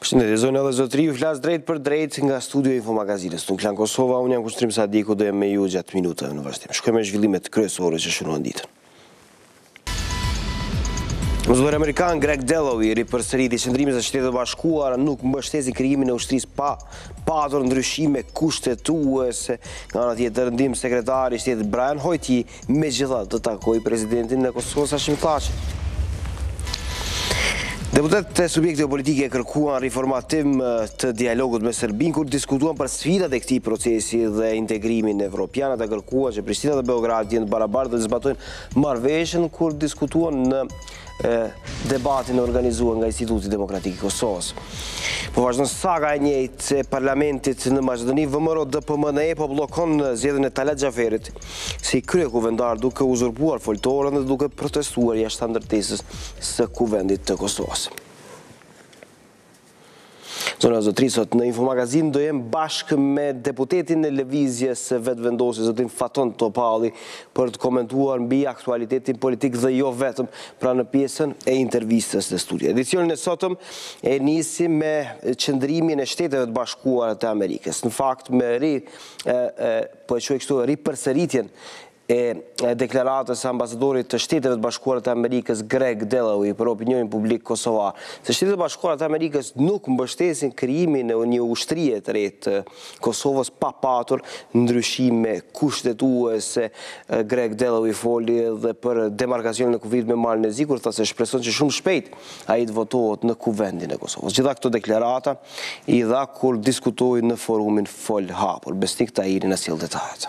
Përshëndetje, zonë edhe zotëri, ju flas drejt për drejt nga studio Infomagazinës. Në Klan Kosova, unë jam Kushtrim Sadiku dhe me ju gjatë minutave në vazhdim. Shkojmë me zhvillimet kryesore që shënuan ditën. Mësuar Amerikan Greg Dalloway ripërsëriti qëndrimin se Shtetet e Bashkuara nuk mbështesin krijimin e ushtrisë pa patur ndryshime kushtetuese. Nga ana tjetër, ndim sekretari i Shtetit Brian Hojti megjithatë të takoi presidentin e Kosovës Hashim Thaçi. Deputetët e subjekteve politike kërkuan riformatim të dialogut me Serbinë kur diskutuan për sfidat e këtij procesi dhe integrimin evropian. Ata kërkuan që Prishtina dhe Beograd të jenë barabartë dhe të zbatojnë marrëveshjen kur diskutuan në debatin organizuar nga Instituti Demokratik i Kosovës. Po vazhdon saga e njëjtë e parlamentit në Maqedoni, VMRO DPMNE po bllokon zgjedhjen e Talat Xhaferit si kryekuvendar duke uzurpuar foltorën dhe duke protestuar jashtë ndërtesës së kuvendit të Kosovës. Zona zotëri, sot në Infomagazin do jem bashkë me deputetin e lëvizjes vetëvendosjes zotin Faton Topalli për të komentuar mbi aktualitetin politik dhe jo vetëm, pra në pjesën e intervistës të studio. Edicionin e sotëm e nisi me qëndrimin e Shteteve të Bashkuara të Amerikës. Në fakt me ripërsëritjen e deklaratës së ambasadorit të Shteteve të Bashkuara të Amerikës Greg Dalloway për opinionin publik kosovar, se Shtetet e Bashkuara të Amerikës nuk mbështesin krijimin e një ushtrie të re të Kosovës pa patur ndryshime kushtetuese. Greg Dalloway foli edhe për demarkacionin e kufit me malin e zi, kur tha se shpreson që shumë shpejt ai të votohet në kuvendin e Kosovës. Gjitha këto deklarata i dha kur diskutoi në forumin Fol Hapur. Besnik Tahiri na sjell detajet.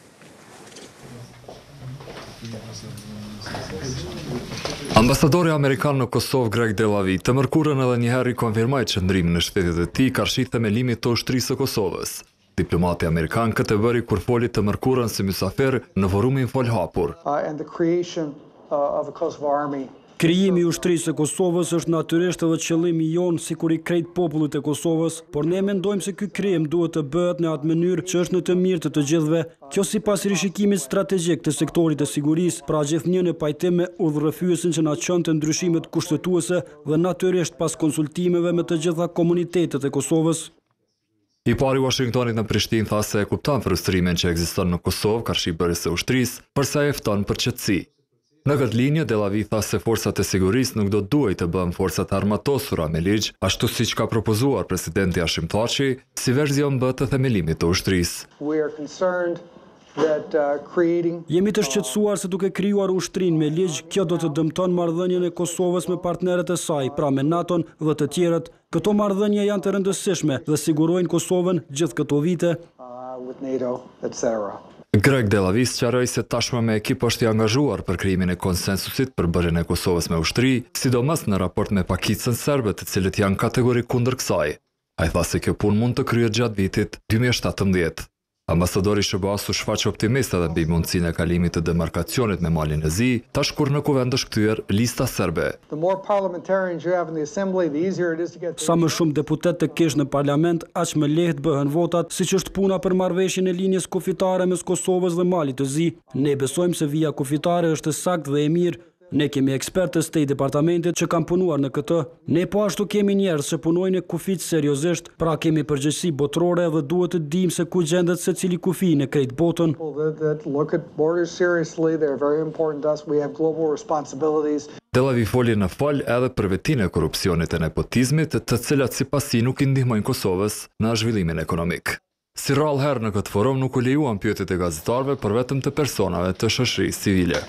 Ambasadori Amerikan në Kosovë Greg Dalloway të mërkurën edhe njëherë i konfirmoi qëndrimin në shtetet e tij karshit themelimit të ushtrisë së Kosovës. Diplomati Amerikan këtë bëri kur foli të mërkurën si mysafir në forumin Fol Hapur. Krijimi i ushtrisë së Kosovës është natyrisht edhe qëllimi jonë sikur i krejt popullit e Kosovës, por ne mendojmë se ky krijim duhet të bëhet në atë mënyrë që është në të mirë të gjithëve. Kjo sipas rishikimit strategjik të sektorit të sigurisë, pra gjithnjë në pajtim me udhërrëfyesin që na çonte ndryshimet kushtetuese dhe natyrisht pas konsultimeve me të gjitha komunitetet e Kosovës. I pari Washingtonit në Prishtinë tha se e kupton frustrimin që ekziston në Kosovë karshi bërjes së ushtrisë, përsa e fton për qetësi. Në këtë linjë, Dalloway tha se forcat e sigurisë nuk do duhej të bëhen forcat armatosura me ligj, ashtu siç ka propozuar presidenti Hashim Thaçi, si verzion B të themelimit të ushtrisë. Jemi të shqetësuar se duke krijuar ushtrin me ligj, kjo do të dëmton marrëdhënien e Kosovës me partnerët e saj, pra me NATO-n dhe të tjerët. Këto marrëdhënie janë të rëndësishme dhe sigurojnë Kosovën gjithë këto vite. Greg Dalloway sqaroi se tashmë me ekip është i angazhuar për krijimin e konsensusit për bërjen e Kosovës me ushtri, sidomos në raport me pakicën serbe, të cilët janë kategorik kundër kësaj. Ai tha se kjo punë mund të kryhet gjatë vitit 2017. Ambasadori SBA-s u shfaq optimist edhe mbi mundësinë e kalimit të demarkacionit me malin e zi, tash kur në kuvend është kthyer lista serbe. Sa më shumë deputet të kesh në parlament, aq më lehtë bëhen votat, siç është puna për marrëveshjen e linjës kufitare mes Kosovës dhe malit të zi. Ne besojmë se vija kufitare është e saktë dhe e mirë. Ne kemi ekspertë të State Departamentit që kanë punuar në këtë. Ne po ashtu kemi njerëz që punojnë në kufit seriozisht, pra kemi përgjegjësi botërore dhe duhet të dimë se ku gjendet secili kufi në krejt botën. Dalloway foli në fol edhe për vetinë e korrupsionit e nepotizmit, të cilat sipas tij nuk i ndihmojnë Kosovës në zhvillimin ekonomik. Si rrallë herë në këtë forum nuk u lejuan pyetjet e gazetarëve, por vetëm të personave të shoqërisë civile.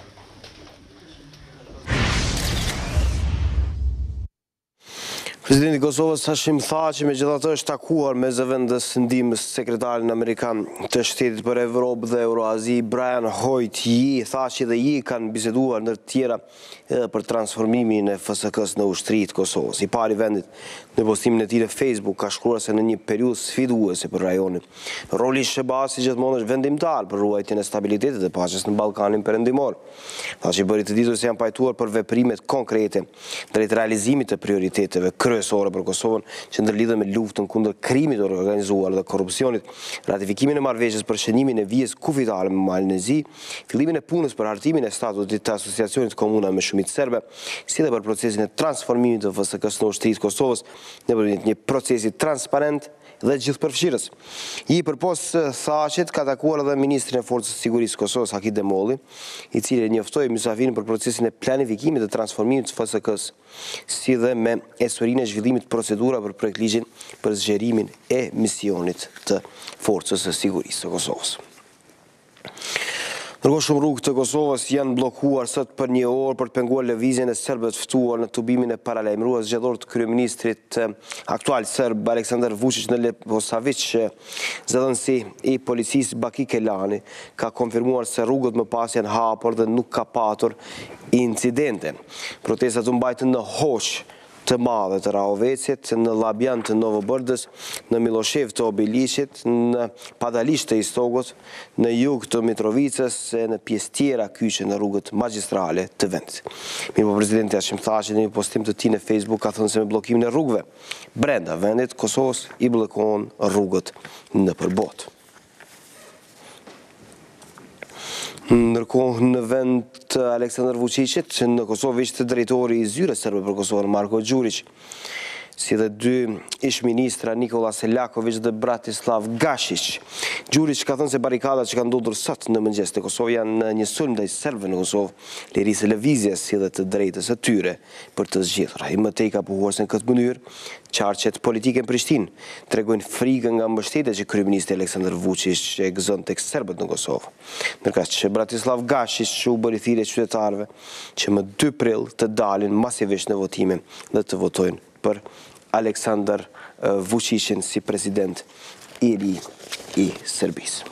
Presidenti i Kosovës Hashim Thaçi megjithatë është takuar me zëvendës ndihmës sekretarin amerikan të Shtetit për Evropë dhe Euroazi Brian Hojti. Thaçi dhe ai kanë biseduar ndër të tjera për transformimin e FSK-s në ushtri të Kosovës. I pari vendit në postimin e tij në Facebook ka shkruar se në një periudhë sfiduese për rajonin, roli i SBA-s si gjithmonë është vendimtar për ruajtjen e stabilitetit dhe paqes në Ballkanin Perëndimor. Thaçi bëri të ditur se janë pajtuar për veprimet konkrete drejt realizimit të prioriteteve kryesore kryesore për Kosovën që ndërlidhen me luftën kundër krimit të organizuar dhe korrupsionit, ratifikimin e marrëveshjes për shënimin e vijës kufitare me Malin e Zi, fillimin e punës për hartimin e statutit të asociacionit komuna me shumicë serbe, si dhe për procesin e transformimit të FSK-s në ushtrisë të Kosovës nëpërmjet një procesi transparent dhe gjithëpërfshirës. I përpos thaqet ka takuar edhe ministrin e Forcës së Sigurisë së Kosovës, Haki Demolli, i cili njoftoi Mysafirin për procesin e planifikimit të transformimit të FSK-s, si dhe me esurinë e zhvillimit procedura për projektligjin për zgjerimin e misionit të Forcës së Sigurisë së Kosovës. Ndërkohë shumë rrugë të Kosovës janë blokuar sot për një orë për të penguar lëvizjen e serbëve të ftuar në tubimin e paralajmëruar zgjedhor të kryeministrit aktual serb Aleksandar Vučić në Leposavić. Zëdhënësi i policisë Baki Kelani ka konfirmuar se rrugët më pas janë hapur dhe nuk ka patur incidente. Protestat u mbajtën në Hosh të madhe të Rahovecit, në Labjan të Novobërdës, në Miloshev të Obiliqit, në Padalish të Istogut, në jug të Mitrovicës, e në pjesë tjera kyçe në rrugët magjistrale të vendit. Mirë po presidenti Hashim Thaçi në një postim të tij në Facebook ka thënë se me bllokimin e rrugëve brenda vendit, Kosovës i bllokohen rrugët nëpër botë. Ndërkohë në vend të Aleksandar Vučićit, në Kosovë ishte drejtori i zyrës serbe për Kosovën, Marko Đurić, si dhe dy ish-ministra Nikola Selaković dhe Bratislav Gašić. Đurić ka thënë se barikadat që kanë ndodhur sot në mëngjes të Kosovë janë një sulm ndaj serbëve në Kosovë, lirisë e lëvizjes si dhe të drejtës së tyre për të zgjedhur. Ai më tej ka pohuar se në këtë mënyrë qarqet politike në Prishtinë tregojnë frikën nga mbështetja që kryeministri Aleksandar Vučić e gëzon tek serbët në Kosovë. Ndërkaq që Bratislav Gašić u bëri thirrje qytetarëve që më 2 prill të dalin masivisht në votime dhe të votojnë për Aleksandar Vučićin si president i ri i Serbisë.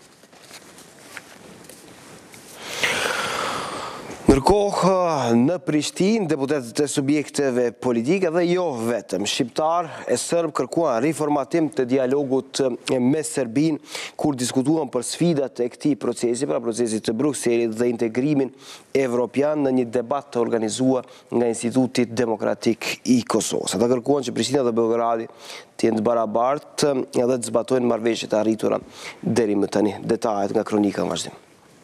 Ndërkohë, në Prishtinë, deputetët e subjekteve politike dhe jo vetëm shqiptar e serb kërkuan riformatim të dialogut me Serbinë kur diskutuan për sfidat e këtij procesi, pra procesit të Brukselit dhe integrimin evropian në një debat të organizuar nga Instituti Demokratik i Kosovës. Ata kërkuan që Prishtina dhe Beogradi të jenë të barabartë edhe të zbatojnë marrëveshjet e arritura deri më tani. Detajet nga kronika në vazhdim.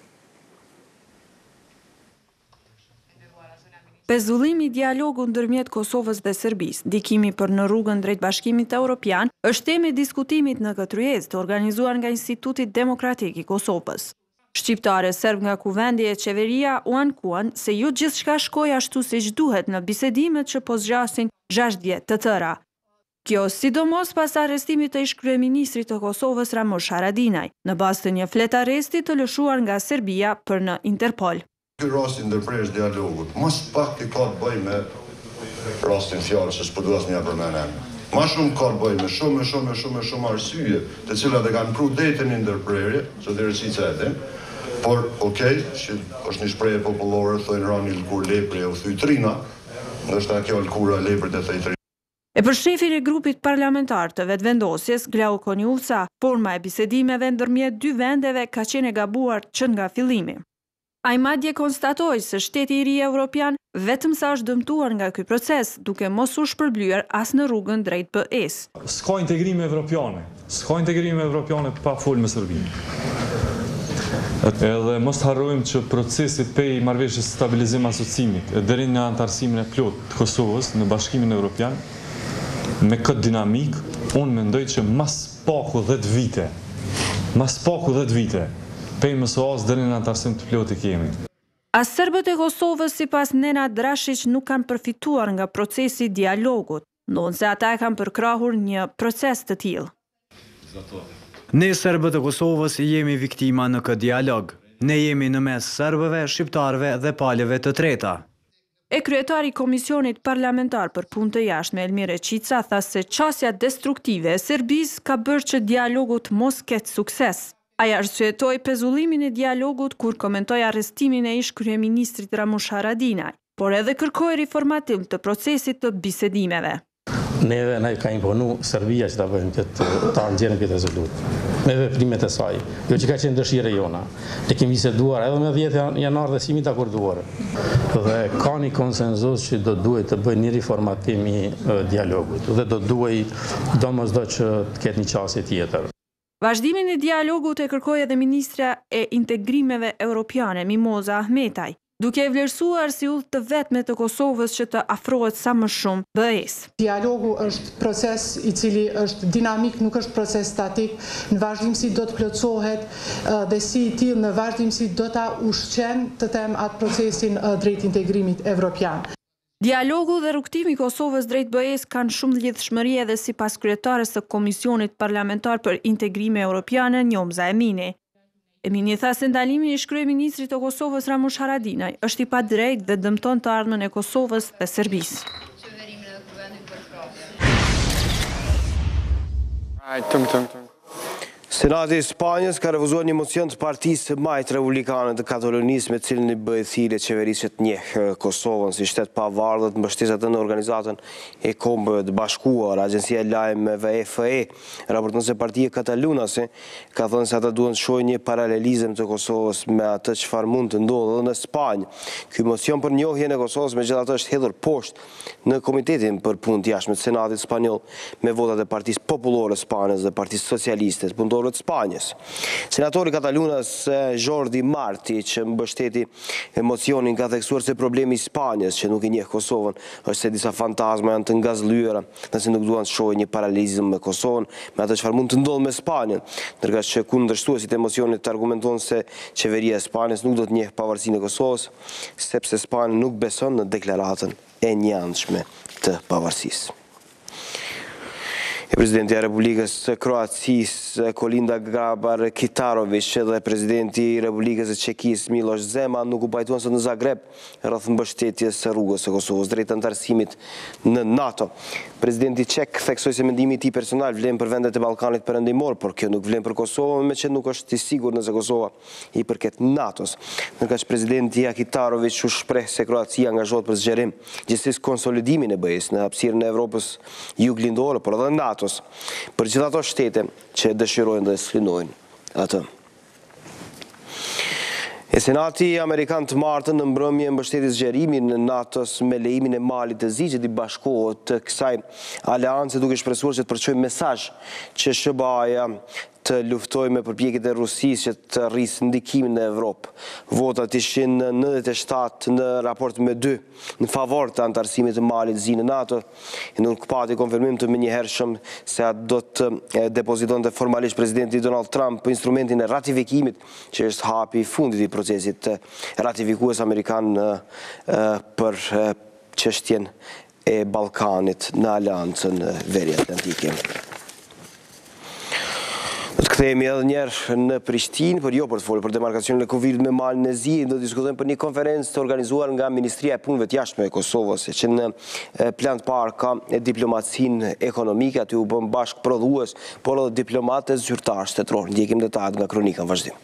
Pezullimi i dialogut ndërmjet Kosovës dhe Serbisë, ndikimi për në rrugën drejt Bashkimit Evropian, është temë e diskutimit në këtë rrjedhë të organizuar nga Instituti Demokratik i Kosovës. Shqiptare serb nga kuvendi e qeveria u ankuan se jo gjithçka shkoi ashtu siç duhet në bisedimet që po zgjasin 6 vjet të tëra. Kjo sidomos pas arrestimit të ish-kryeministrit të Kosovës Ramush Haradinaj, në bazë të një flet arresti të lëshuar nga Serbia për në Interpol. Ky rast i ndërprerjes dialogut, mas pak i ka të bëj me rastin fjalës, s'po dua asnjë përmendje. Ma shumë ka të bëj me shumë arsye, të cilat e kanë pru detin i ndërprerje, zotërisë e them, por okej, që është një shprehje popullore, thonë rani lkur lepre u thy trina, ndoshta kjo lkura leprit e thej trina. E për shefin e grupit parlamentar të vetëvendosjes, Glauko Njullca, forma e bisedimeve ndërmjet 2 vendeve ka qenë e gabuar që nga fillimi. Ai madje konstatoi se shteti i ri evropian vetëm sa është dëmtuar nga ky proces, duke mos u shpërblyer as në rrugën drejt BE-s. S'ka integrime evropiane pa fol me Serbinë. Edhe mos harrojmë që procesi pej marrëveshjes stabilizim asociimit deri në antarësimin e plotë të Kosovës në Bashkimin Evropian, me këtë dinamik, unë mendoj që mas paku 10 vite, pej mësoas deri në antarësim të plotë kemi. As serbët e Kosovës sipas Nenad Drashić nuk kanë përfituar nga procesi i dialogut, ndonse ata e kanë përkrahur një proces të tillë. Ne serbët e Kosovës jemi viktima në këtë dialog. Ne jemi në mes serbëve, shqiptarëve dhe palëve të treta. E kryetari i Komisionit Parlamentar për Punë të Jashtme Elmir Reqica tha se qasja destruktive e Serbisë ka bërë që dialogu të mos ketë sukses. Ai arsyetoi pezullimin e dialogut kur komentoi arrestimin e ish-kryeministrit Ramush Haradinaj, por edhe kërkoi riformatim të procesit të bisedimeve. Neve na ka imponu Serbia që ta bëjmë ta nxjerrim këtë rezolut. Me veprimet e saj. Jo që ka qenë dëshira jona. Ne kemi biseduar edhe me 10 janar dhe simi të akorduar. Dhe ka një konsenzus që do duhet të bëjë një riformatim i dialogut dhe do duhet domosdo që të ketë një qasje tjetër. Vazhdimin e dialogut e kërkoi edhe ministra e integrimeve europiane Mimoza Ahmetaj, duke e vlerësuar si udhë të vetme të Kosovës që të afrohet sa më shumë BE-s. Dialogu është proces i cili është dinamik, nuk është proces statik, në vazhdimsi do të plotësohet dhe si i tillë në vazhdimsi do ta ushqen të them atë procesin drejt integrimit evropian. Dialogu dhe rrugtimi i Kosovës drejt BE-s kanë shumë lidhshmëri edhe sipas kryetares së Komisionit Parlamentar për Integrime Europiane, Njomza Emini. Emini tha se ndalimi i kryeministrit të Kosovës Ramush Haradinaj është i padrejtë dhe dëmton të ardhmen e Kosovës dhe Serbisë. Senati i Spanjës ka refuzuar një mocion të partisë së majtë republikane të Katalonisë me cilën i bëhet thirrje qeverisë të njeh Kosovën si shtet pavarur të mbështetet në Organizatën e Kombeve të Bashkuara. Agjencia e lajmeve EFE raporton se Partia Katalunase ka thënë se ata duhen të shohë një paralelizëm të Kosovës me atë çfarë mund të ndodhë në Spanjë. Ky mocion për njohjen e Kosovës megjithatë është hedhur poshtë në Komitetin për Punë të Jashtme të Senatit spanjoll me votat e Partisë Popullore Spanjës dhe Partisë Socialiste të Punëtorëve të Spanjës. Senatori Katalunas Jordi Marti, që mbështeti mocionin, ka theksuar se problemi i Spanjës që nuk i njeh Kosovën është se disa fantazma janë të ngazlyera, nëse nuk duan të shohin një paralelizëm me Kosovën, me atë çfarë mund të ndodhë me Spanjën, ndërkohë që kundërshtuesit e mocionit argumentojnë se qeveria e Spanjës nuk do të njeh pavarësinë e Kosovës, sepse Spanja nuk beson në deklaratën e njëanshme të pavarësisë. Presidenti i Republikës së Kroacisë Kolinda Grabar-Kitarović dhe presidenti i Republikës së Çekisë Miloš Zeman nuk u pajtuan sot në Zagreb rreth mbështetjes së rrugës së Kosovës drejt anëtarësimit në NATO. Presidenti ček theksoi se mendimi i tij personal vlen për vendet e Ballkanit Perëndimor, por kjo nuk vlen për Kosovën, me që nuk është i sigurt nëse Kosova i përket NATO-s. Ndërkohë që presidenti Kitarović u shpreh se Kroacia angazhohet për zgjerim, gjithsesi konsolidimin e BE-s në hapësirën e Evropës juglindore, por edhe NATO-s, për gjithë ato shtete që dëshirojnë dhe synojnë atë. E Senati Amerikan të martën në mbrëmje mbështeti zgjerimin në NATO-s me lejimin e Malit të Zi që t'i bashkohet të kësaj aleance, duke shpresuar që të përçojë mesazh që SBA-ja të luftoj me përpjekjet e Rusisë që të rrisë ndikimin në Evropë. Votat ishin 97 në raport me 2 në favor të anëtarësimit të Malit Zi në NATO, e nuk pati konfirmim të menjëhershëm se atë do të depozitonte formalisht presidenti Donald Trump për instrumentin e ratifikimit, që është hapi i fundit i procesit ratifikues amerikan për çështjen e Ballkanit në Aleancën Veriatlantike. Do të kthehemi edhe njerë në Prishtinë, por jo për të folur për demarkacionin e Kuvildit me Malin e Zi, do të diskutojmë për një konferencë të organizuar nga Ministria e Punëve të Jashtme e Kosovës, që në plan të parë ka diplomacinë ekonomike, aty u bën bashkë prodhues, por edhe diplomatë zyrtar shtetëror. Ndjekim detajat nga kronika në vazhdim.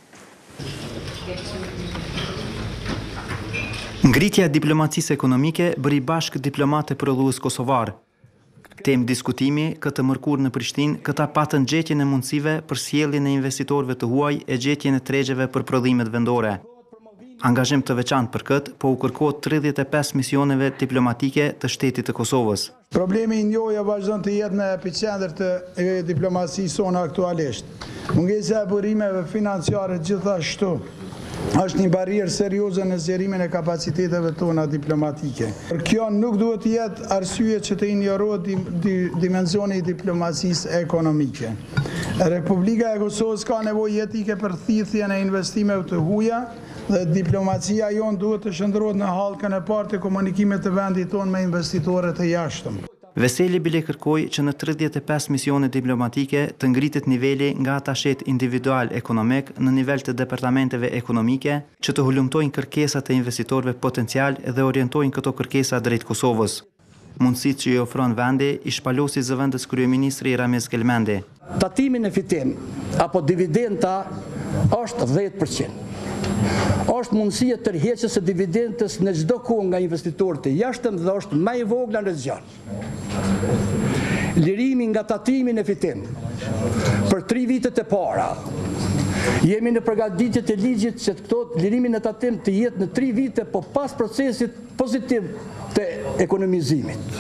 Ngritja e diplomacisë ekonomike bëri bashkë diplomatë prodhues kosovar. Temë diskutimi këtë mërkur në Prishtinë, këta patën gjetjen e mundësive për sjelljen e investitorëve të huaj e gjetjen e tregjeve për prodhimet vendore. Angazhim të veçantë për këtë, po u kërkohet 35 misioneve diplomatike të shtetit të Kosovës. Problemi i njohja vazhdon të jetë në epicentër të diplomacisë sonë aktualisht. Mungesa e burimeve financiare gjithashtu është një barierë serioze në zgjerimin e kapaciteteve tona diplomatike. Por kjo nuk duhet të jetë arsye që të injorohet dimensioni i diplomacisë ekonomike. Republika e Kosovës ka nevojë etike për thithjen e investimeve të huaja dhe diplomacia jonë duhet të shndrohet në hallkën e parë të komunikimit të vendit tonë me investitorët të jashtëm. Veseli bile kërkoi që në 35 misione diplomatike të ngritet niveli nga atashet individual ekonomik në nivel të departamenteve ekonomike që të hulumtojnë kërkesat e investitorëve potencial dhe orientojnë këto kërkesa drejt Kosovës. Mundësitë që i ofron vendi i shpalosi zëvendës kryeministri Ramiz Kelmendi. Tatimin e fitim apo dividenda është 10%. është mundësia tërheqjes së dividendës në çdo kohë nga investitorët e jashtëm dhe është më e vogla në zgjan. Lirimi nga tatimi në fitim për 3 vitet e para. Jemi në përgatitje të ligjit që këto lirimi në tatim të jetë në 3 vite, po pas procesit pozitiv të ekonomizimit.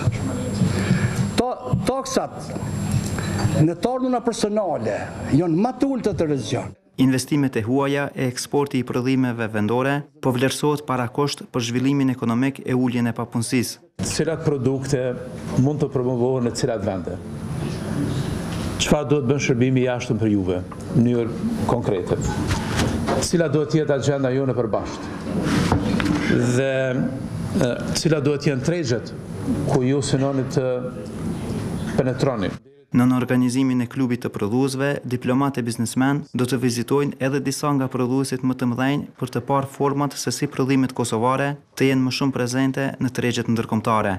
Taksat në tardhuna personale janë më të ulta të rëzgjan. Investimet e huaja e eksporti i prodhimeve vendore po vlerësohet para kusht për zhvillimin ekonomik e uljen e papunësisë. Cilat produkte mund të promovohen në cilat vende? Çfarë do të bën shërbimi i jashtëm për juve, në mënyrë konkrete? Cila do të jetë agenda jone e përbashkët? Dhe cila do të jenë tregjet ku ju synoni të penetroni? Në organizimin e klubit të prodhuesve, diplomatë e biznesmen do të vizitojnë edhe disa nga prodhuesit më të mëdhenj për të parë format se si prodhimet kosovare të jenë më shumë prezente në tregjet ndërkombëtare.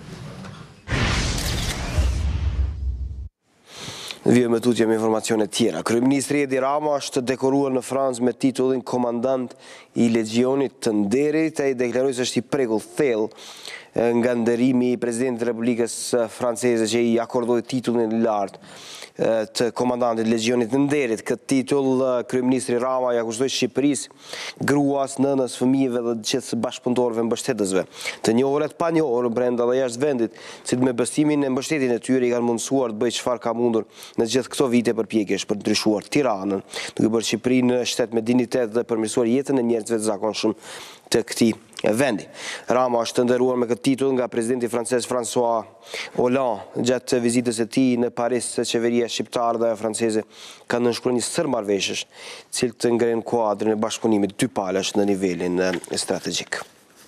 Vijmë me tutje me informacione tjera. Kryeministri Edi Rama është dekoruar në Francë me titullin komandant i Legjionit të Nderit. Ai deklaroi se është i prekull thellë nga nderimi i presidentit të Republikës Franceze që i akordoi titullin e lartë të komandantit Legjionit të Nderit. Këtë titull kryeministri Rama ja kushtoi Shqipërisë, gruas, nënës, fëmijëve dhe gjithë bashkëpunëtorëve mbështetësve, të njohur e të panjohur brenda dhe jashtë vendit, që me bestimin e mbështetjen e tyre i kanë mundësuar të bëjë çfarë ka mundur në gjithë këto vite përpjekjesh për të ndryshuar Tiranën, duke bërë Shqipërinë shtet me dinjitet dhe përmirësuar jetën e njerëzve të zakonshëm të këtij vendi. Rama është nderuar me këtë titull nga presidenti francez François Hollande gjatë vizitës e tij në Paris. Qeveria shqiptare dhe franceze kanë nënshkruar një sër marrëveshjesh, të cilët të ngrenë kuadrin e bashkëpunimit dypalash në nivelin strategjik.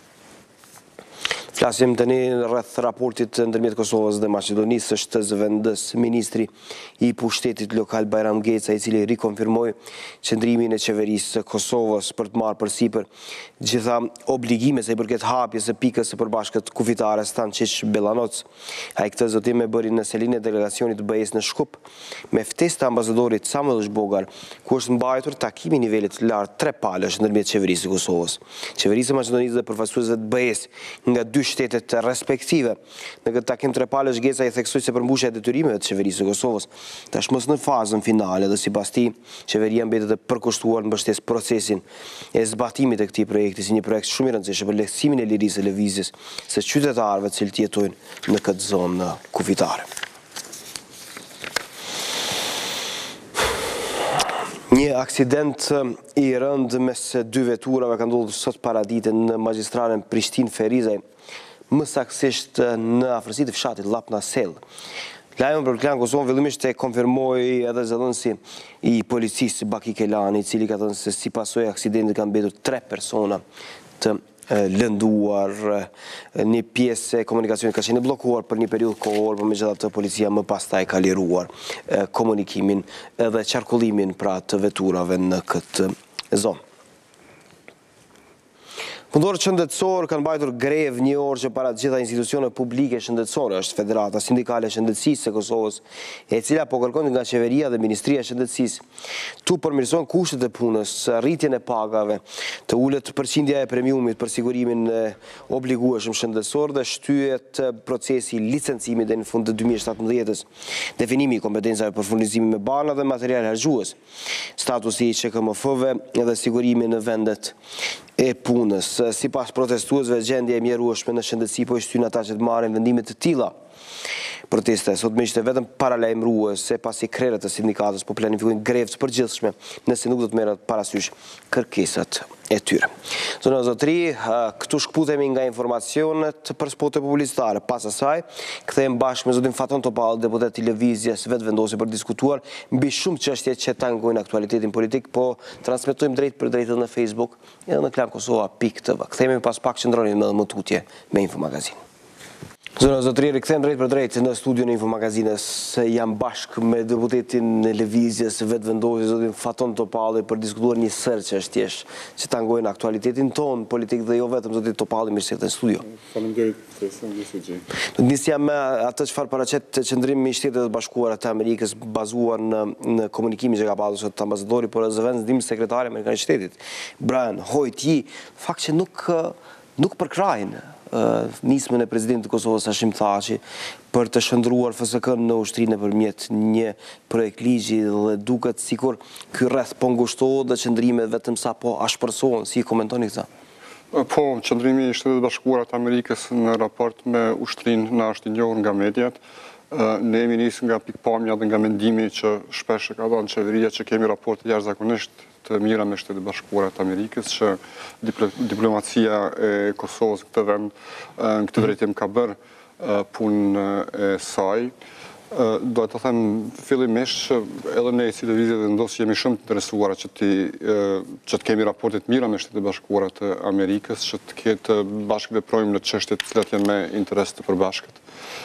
Flasim tani rreth raportit ndërmjet Kosovës dhe Maqedonisë. Është zëvendës ministri i pushtetit lokal Bajram Geca, i cili rikonfirmoi qëndrimin e qeverisë së Kosovës për të marrë përsipër gjitha obligime sa i përket hapjes së pikës së përbashkët kufitare Stančić Bellanoc. Ai këtë zotim e bëri në selinë e delegacionit të BE-s në Shkup me ftesë të ambasadorit Samuel Zhbogar, ku është mbajtur takimi i nivelit të lartë trepalësh ndërmjet qeverisë së Kosovës, qeverisë së Maqedonisë dhe përfaqësuesve të BE-s nga dy shtetet respektive. Në këtë takim trepalësh Geca i theksoi se përmbushja e detyrimeve të qeverisë së Kosovës tashmë në fazën finale dhe sipas tij qeveria mbetet e përkushtuar në mbështetjes procesin e zbatimit të këtij projekti si një projekt shumë i rëndësishëm për lehtësimin e lirisë së lëvizjes së qytetarëve të cilët jetojnë në këtë zonë kufitare. Një aksident i rënd mes dy veturave ka ndodhur sot paradite në magjistralen Prishtinë Ferizaj, më saktësisht në afërsi të fshatit Llapna Sell. Lajmi për Klan Kosovën fillimisht e konfirmoi edhe zëdhënësi i policisë Baki Kelani, i cili ka thënë se si pasojë e aksidentit kanë mbetur 3 persona të lënduar. Një pjesë e komunikacionit ka qenë bllokuar për një periudhë kohore, por megjithatë policia më pastaj ka liruar komunikimin dhe qarkullimin pra të veturave në këtë zonë. Punëtorët shëndetësorë kanë mbajtur grevë një orë që para të gjitha institucioneve publike shëndetësore. Është Federata Sindikale e Shëndetësisë së Kosovës, e cila po kërkon nga qeveria dhe Ministria e Shëndetësisë tu përmirësojnë kushtet e punës, rritjen e pagave, të ulet përqindja e premiumit për sigurimin obligueshëm shëndetësor dhe shtyhet procesi licencimit deri në fund të 2017-s, definimi i kompetencave për furnizimin me bana dhe material harxhues, statusi i QKMF-ve dhe sigurimi në vendet e punës. Sipas protestuesve, gjendja e mjerueshme në shëndetësi po i shtyn ata që të marrin vendime të tilla. Protesta sot më ishte vetëm paralajmëruese pasi krerët e sindikatës po planifikojnë grevë të përgjithshme nëse nuk do të merret parasysh kërkesat e tyre. Zonë zotëri, këtu shkputemi nga informacionet për spote publicitare. Pas asaj, kthehemi bashkë me zotin Faton Topall, deputet i Lëvizjes vetëvendose për diskutuar mbi shumë çështje që tangojnë aktualitetin politik, po transmetojmë drejt për drejt edhe në Facebook edhe në klankosova.tv. Kthehemi pas pak, qëndroni me tutje me Infomagazin. Zotëri, rikëthem drejt për drejt në studio në Infomagazines, jam bashkë me deputetin në lëvizjes vetë vendosje, zotin Faton Topalli, për diskutuar një sër që është tjesh që tangojnë aktualitetin tonë politik dhe jo vetëm zotin Topalli mirë se në studio. Faleminderit, Fesë, gjej. Do të nisja me atë çfarë paraqet të qëndrimi i Shtetet e Bashkuara të Amerikës bazuar në komunikimin që ka pasur sot ambasadori për zëvendës ndim sekretari amerikan i shtetit, Brian Hoyt, fakt që nuk përkrajnë nismën e presidentit të Kosovës Hashim Thaçi për të shndruar FSK-n në ushtri nëpërmjet një projekt ligji dhe duket sikur ky rreth po ngushtohet dhe qëndrimet vetëm sa po ashpërsohen. Si komentoni këtë? Po, qëndrimi i Shtetet Bashkuara të Amerikës në raport me ushtrinë na është i njohur nga mediat. Ne jemi nisë nga pikpamja dhe nga mendimi që shpesh e ka dhënë qeveria që kemi raporte jashtëzakonisht të mira me Shtetet Bashkuara të Amerikës, që diplomacia e Kosovës këtë vend, në këtë drejtim ka bërë punë e saj. Do të them fillimisht që edhe ne si lëvizje dhe ndosë jemi shumë të interesuara që të kemi raportet mira me Shtetet Bashkuara të Amerikës, që të ketë bashkëveprojmë në çështjet të cilat janë me interes të përbashkët.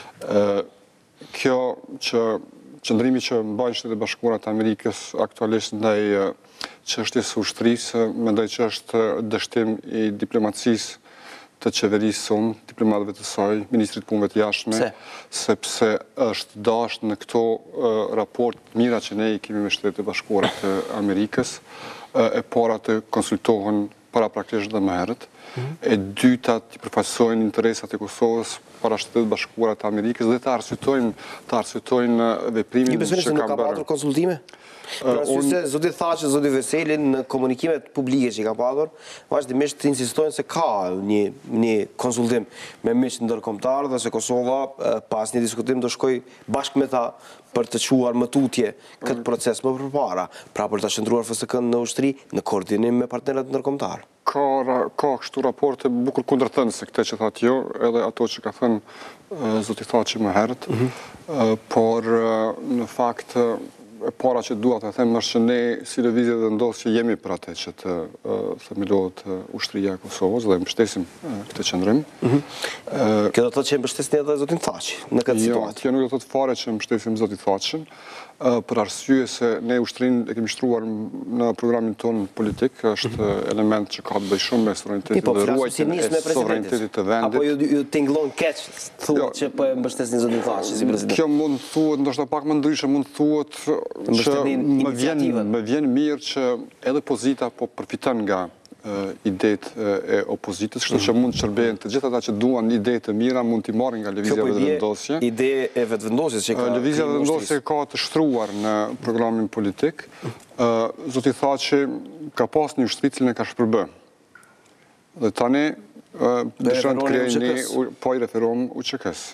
Kjo që qëndrimi që mbajnë Shtetet Bashkuara të Amerikës aktualisht ndaj çështjes së ushtrisë, mendoj që është dështim i diplomacisë të qeverisë sonë, diplomatëve të saj, ministrit punëve të jashtme, sepse është dashur në këto raport mira që ne i kemi me Shtetet e Bashkuara të Amerikës, e para të konsultohen paraprakisht dhe më herët, e dyta të përfaqësojnë interesat e Kosovës para Shtetet Bashkuara të Amerikës dhe të arsytojnë veprimin që ka kanë bërë. Konsultime? Zoti Thaçi, zoti Veselin, në komunikimet publike që ka pasur, vazhdimisht insistojnë se ka një konsultim me miq ndërkombëtar dhe se Kosova pas një diskutim do shkoj bashkë me ta për të çuar më tutje këtë proces më përpara, pra për ta shndruar FSK-n në ushtri në koordinim me partnerët ndërkombëtar. Ka kështu raporte bukur kundërthënëse këtë që thatë jo, edhe ato që ka thënë zoti Thaçi më herët, por në fakt e para që dua të them është që ne si lëvizje dhe ndosje jemi për atë që të themelohet ushtria e Kosovës dhe mbështesim këtë qëndrim. Kjo do të thotë që mbështesni edhe zotin Thaçi në këtë situatë. Jo, kjo nuk do të thotë fare që mbështesim zotin Thaçin, për arsye se ne ushtrinë e kemi shtruar në programin tonë politik, është element që ka të bëjë shumë me suverenitetin dhe ruajtjen e suverenitetit të vendit. Apo ju tingëllon keq thuhet që po e mbështesni zotin Thaçi si president? Kjo mund thuhet ndoshta pak më ndryshe, mund thuhet që më vjen mirë që edhe pozita po përfiton nga idetë e opozitës, kështu që mund të shërbejnë të gjithë ata që duan idetë të mira, mund t'i marrin nga lëvizja vetëvendosje. Ide e vetëvendosjes që ka lëvizja vetëvendosje ka të shtruar në programin politik. Zoti Thaçi ka pas një ushtri cilën e ka shpërbë. Dhe tani dëshon të krijojë një, po i referohem UÇK-s.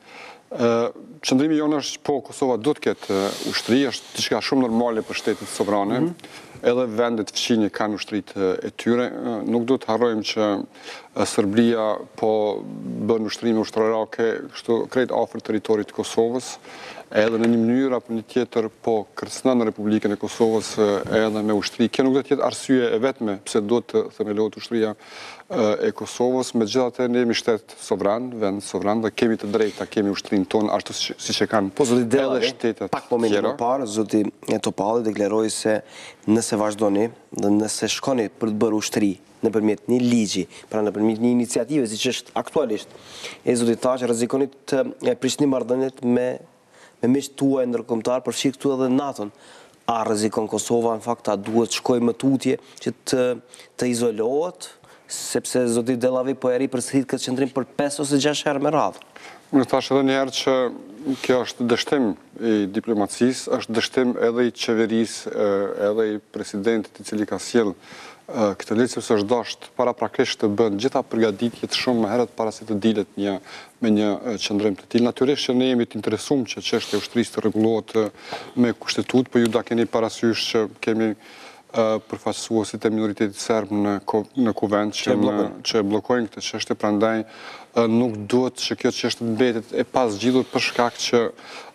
Qëndrimi jonë është po Kosova do të ketë ushtri, është diçka shumë normale për shtetet sovrane, edhe vendet fqinje kanë ushtritë e tyre. Nuk do të harrojmë që Serbia po bën ushtrime ushtarake krejt afër territorit të Kosovës, edhe në një mënyrë apo një tjetër po kërcënon në Republikën e Kosovës edhe me ushtri. Kjo nuk do të jetë arsye e vetme pse do të themelohet ushtria e Kosovës, megjithatë ne jemi shtet sovran, vend sovran dhe kemi të drejtë ta kemi ushtrinë tonë ashtu siç e kanë edhe shtetet pak momente më parë zoti Topalli deklaroi se nëse vazhdoni dhe nëse shkoni për të bërë ushtri nëpërmjet një ligji, pra nëpërmjet një iniciative siç është aktualisht, zoti Thaçi rrezikoni të prishni marrëdhëniet me miqtë tuaj ndërkombëtar, përfshi këtu edhe NATO-n. A rrezikon Kosova në fakt, a duhet shkojë më tutje që të izolohet, sepse zoti Dellavi po e ri përsërit këtë qendrim për 5 ose 6 herë me radhë. Unë thash edhe një herë që kjo është dështim i diplomacisë, është dështim edhe i qeverisë, edhe i presidentit i cili ka sjell këtë ligj, sepse është dashur paraprakisht të bën gjitha përgatitjet shumë më herët para se të dilet me një qëndrim të tillë. Natyrisht që ne jemi të interesuar që çështja e ushtrisë të rregullohet me kushtetutë, por ju da keni parasysh që kemi përfaqësuesit e minoritetit serb në kuvend që e bllokojnë këtë çështje, prandaj nuk duhet që kjo çështje të mbetet e pasgjidhur për shkak që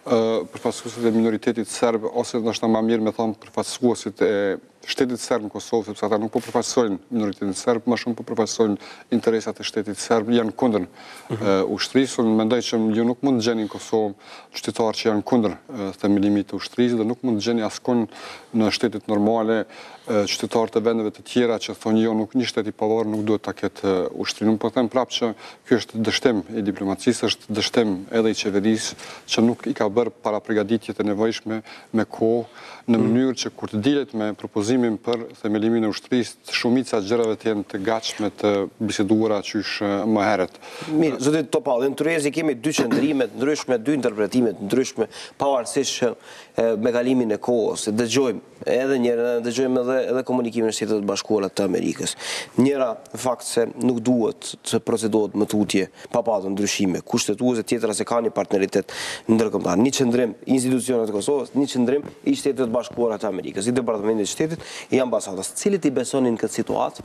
përfaqësuesit e minoritetit serb, ose ndoshta më mirë me thonë përfaqësuesit e shtetit serb në Kosovë, sepse ata nuk po përfaqësojnë minoritetin serb, më shumë po përfaqësojnë interesat e shtetit serb, janë kundër ushtrisë. Unë mendoj që ju nuk mund të gjeni në Kosovë qytetarë që janë kundër themelimit të ushtrisë dhe nuk mund të gjeni askund në shtetet normale qytetarë të vendeve të tjera që thonë jo, nuk një shtet i pavarur nuk duhet ta ketë ushtri. Unë po them prapë që ky është dështim i diplomacisë, është dështim edhe i qeverisë që nuk i ka bërë para përgatitjet e nevojshme me kohë, në mënyrë që kur të dilet me propozimin për themelimin e ushtrisë, shumica gjërave të jenë të gatshme të biseduara qysh më herët. Mirë, zotit Topalli, në Tryezi kemi dy qëndrime të ndryshme, dy interpretime të ndryshme, pavarësisht me kalimin e kohës. Dëgjojmë edhe njëra, dëgjojmë edhe komunikimin e Shtetit të Bashkuara të Amerikës. Njëra fakt se nuk duhet të procedohet më tutje pa patur ndryshime kushtetuese, tjetra se ka një partneritet ndërkombëtar. Një qëndrim institucionet e Kosovës, një qëndrim i Shtetit të Bashkuara të Amerikës, i Departamentit të Shtetit, i ambasadës. Cilit i besonin këtë situatë?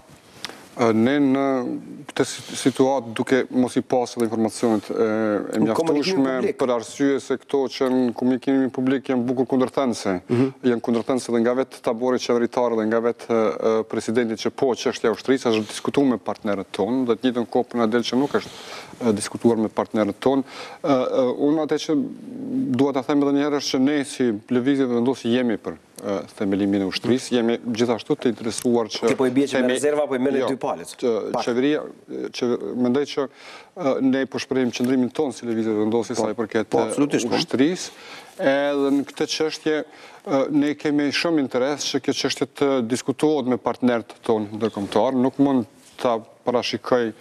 Ne në këtë situatë duke mos i pasur edhe informacionet e mjaftueshme për arsye se këto që në komunikimin publik janë bukur kundërthenëse. Janë kundërthenëse edhe nga vetë tabori qeveritar dhe nga vetë presidenti që po çështja e ushtrisë është diskutuar me partnerët tonë, dhe të njëjtën kohë na del që nuk është diskutuar me partnerët tonë. Unë atë që dua ta them edhe një herë është që ne si lëvizje vendosje jemi për themelimin e ushtrisë, jemi gjithashtu të interesuar që... Ti po i bie që me rezerva, po i merrni dy palët. Qeveria, mendoj që ne po shprehim qëndrimin tonë si lëvizje vendosje sa i përket ushtrisë, edhe në këtë çështje ne kemi shumë interes që kjo çështje të diskutohet me partnerët tonë ndërkombëtar, nuk mund ta parashikoj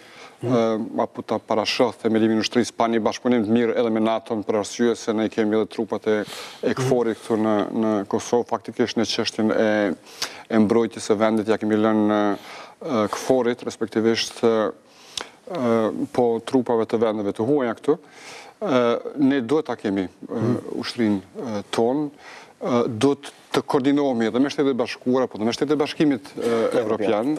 apo ta parashoh themelimin e ushtrisë pa një bashkëpunim të mirë edhe me NATO-n për arsye se ne kemi edhe trupat e KFOR-it këtu në Kosovë. Faktikisht në çështjen e mbrojtjes së vendit ja kemi lënë KFOR-it, respektivisht po trupave të vendeve të huaja këtu. Ne duhet ta kemi ushtrinë tonë, duhet të koordinohemi edhe me Shtetet e Bashkuara, po edhe me Shtetet e Bashkimit Evropian.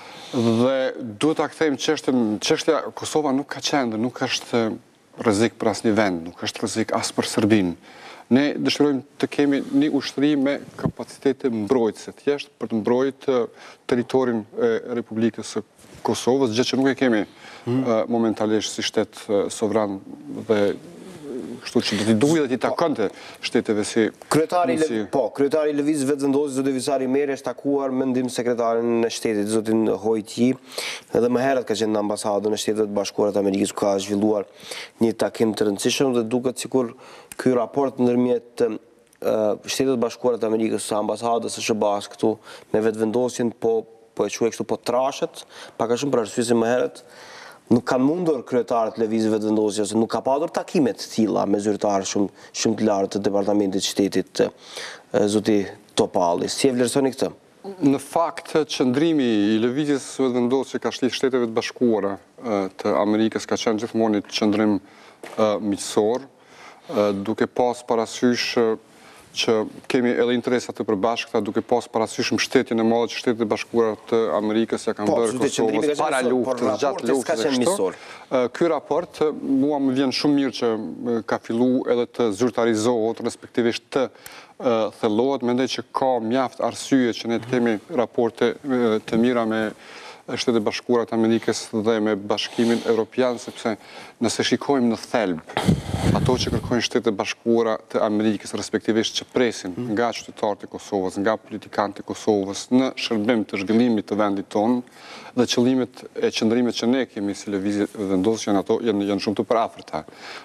Dhe duhet ta kthejmë çështja Kosova nuk ka qenë dhe nuk është rrezik për asnjë vend, nuk është rrezik as për Serbinë. Ne dëshirojmë të kemi një ushtri me kapacitete mbrojtëse, thjesht për të mbrojtur territorin e Republikës së Kosovës, gjë që nuk e kemi momentalisht si shtet sovran dhe kështu që do t'i duhet dhe t'i takonte shteteve si... Kryetari i Lëvizjes Vetëvendosjes, zoti Visari Meri, është takuar me ndihmën sekretarin e shtetit, zotin Hojti, edhe më herët ka qenë në ambasadën e Shtetit të Bashkuara të Amerikës, ku ka zhvilluar një takim të rëndësishëm dhe duket sikur ky raport ndërmjet Shtetit të Bashkuara të Amerikës së ambasadës së SBA-s këtu me vetëvendosjen po e quaj kështu po trashet, pak a shumë për arsye se më herët nuk kanë mundur kryetarët lëvizjes vetëvendosjes, nuk ka padur takimet të tilla me zyrtarë shumë të lartë të Departamentit të Shtetit, zoti Topalli. Si e vlerësoni këtë? Në fakt, qëndrimi i lëvizjes vetëvendosjes që ka shlit Shtetet e Bashkuara të Amerikës ka qenë gjithmonë një qëndrim miqësor, duke pas parasysh që kemi edhe interesat të përbashkëta, duke pas parasysh mbështetjen e madhe që Shtetet e Bashkuara të Amerikës ja kanë bërë Kosovës para luftës, gjatë luftës dhe kështu. Ky raport mua më vjen shumë mirë që ka filluar edhe të zyrtarizohet, respektivisht të thellohet. Mendoj që ka mjaft arsye që ne të kemi raporte të mira me Shtetet e Bashkuara të Amerikës dhe me Bashkimin Evropian, sepse nëse shikojmë në thelb ato që kërkojnë Shtetet e Bashkuara të Amerikës, respektivisht që presin nga qytetarët e Kosovës, nga politikanët e Kosovës në shërbim të zhvillimit të vendit tonë, dhe qëllimet e qëndrimet që ne kemi si lëvizje vendosje janë shumë të parafërta.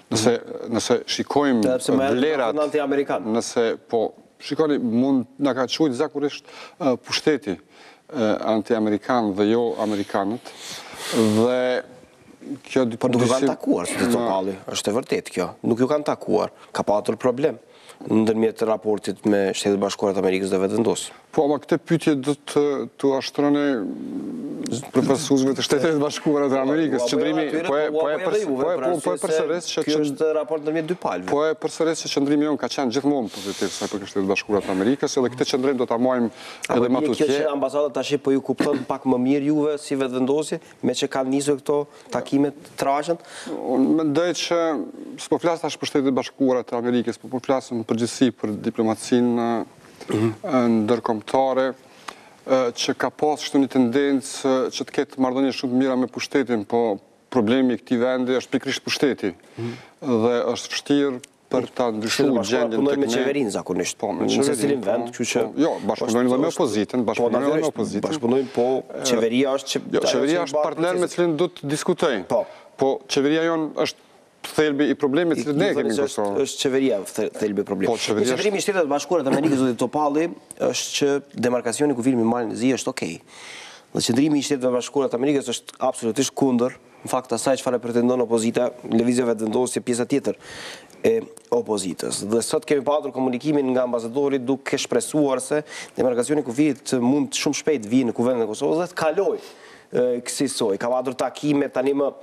Nëse shikojmë vlerat, nëse po shikoni mund na ka quajtur zakonisht pushteti anti-amerikan dhe jo amerikanët, dhe kjo... Por nuk ju kanë takuar, zoti Topalli, është e vërtet kjo. Nuk ju kanë takuar, ka patur problem ndërmjet raportit me Shtetet e Bashkuara të Amerikës dhe vetëvendosjes. Po, ama këtë pyetje do të ashtroni përfaqësuesve të Shtetit Bashkuar të Amerikës. Qëndrimi po e përsëris që ky është raport ndërmjet dy palëve. Po e përsëris që qëndrimi jon ka qenë gjithmonë pozitiv sa për Shtetit Bashkuar të Amerikës, edhe këtë qëndrim do ta marrim edhe më tutje. Kjo që ambasada tash po ju kupton pak më mirë juve si vetëvendosje, me që kanë nisur këto takimet të trashën. Unë mendoj që s'po flas tash për Shtetet Bashkuara të Amerikës, po flas në përgjithësi për diplomacinë ndërkombëtare, që ka pas shtu një tendencë që të ketë marrëdhënie shumë të mira me pushtetin, po problemi i këtij vendi është pikërisht pushteti. Dhe është vështirë për ta ndryshuar gjendjen tek ne. Me qeverinë zakonisht. Po, me qeverinë. Se cilin vend, kështu që jo, bashkëpunojnë edhe me opozitën, bashkëpunojnë, po qeveria është qeveria është partner me cilin do të diskutojnë. Po qeveria jon është thelbi i problemit që ne kemi në Kosovë. Është qeveria thelbi i problemit. Po qeverimi i Shtetit Bashkuar të Amerikës, zoti Topalli, është që demarkacioni kufiri me Malin e Zi është okej. Dhe qëndrimi i Shtetit Bashkuar të Amerikës është absolutisht kundër, në fakt asaj çfarë pretendon opozita, lëvizja vetëvendosje pjesa tjetër e opozitës. Dhe sot kemi patur komunikimin nga ambasadori duke shpresuar se demarkacioni i kufirit mund shumë shpejt vijë në Kuvendin e Kosovës dhe të kalojë kësaj. Ka patur takime tani më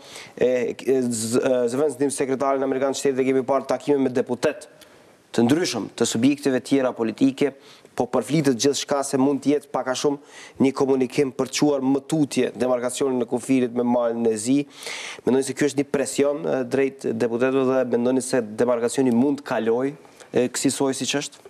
zëvendësim sekretarin amerikan të shtetit dhe kemi parë takime me deputet të ndryshëm të subjekteve tjera politike, po përflitet gjithçka se mund të jetë pak a shumë një komunikim për të çuar më tutje demarkacionin e kufirit me Malin e Zi. Mendoni se ky është një presion drejt deputetëve dhe mendoni se demarkacioni mund të kalojë kësaj siç është?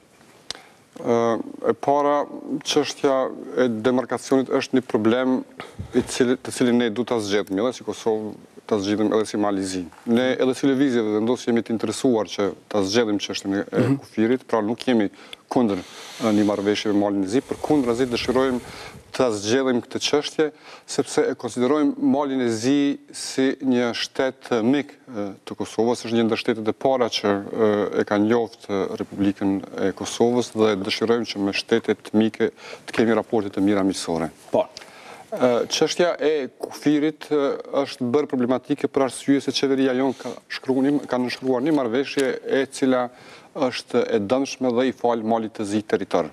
E para, çështja e demarkacionit është një problem të cilin ne du ta zgjedhim, edhe si Kosovë ta zgjidhim edhe si Mali i Zi. Ne edhe si lëvizje vendosje jemi të interesuar që ta zgjedhim çështjen e kufirit, pra nuk jemi kundër një marrëveshje me Malin e Zi, përkundrazi dëshirojmë ta zgjedhim këtë çështje sepse e konsiderojmë Malin e Zi si një shtet mik të Kosovës, është një ndër shtetet e para që e ka njoft Republikën e Kosovës dhe dëshirojmë që me shtetet mike të kemi raporte të mira miqësore. Po. Çështja e kufirit është bërë problematike për arsye se qeveria jon ka nënshkruar një marrëveshje e cila është e dëmshme dhe i fal Malit të Zi territor.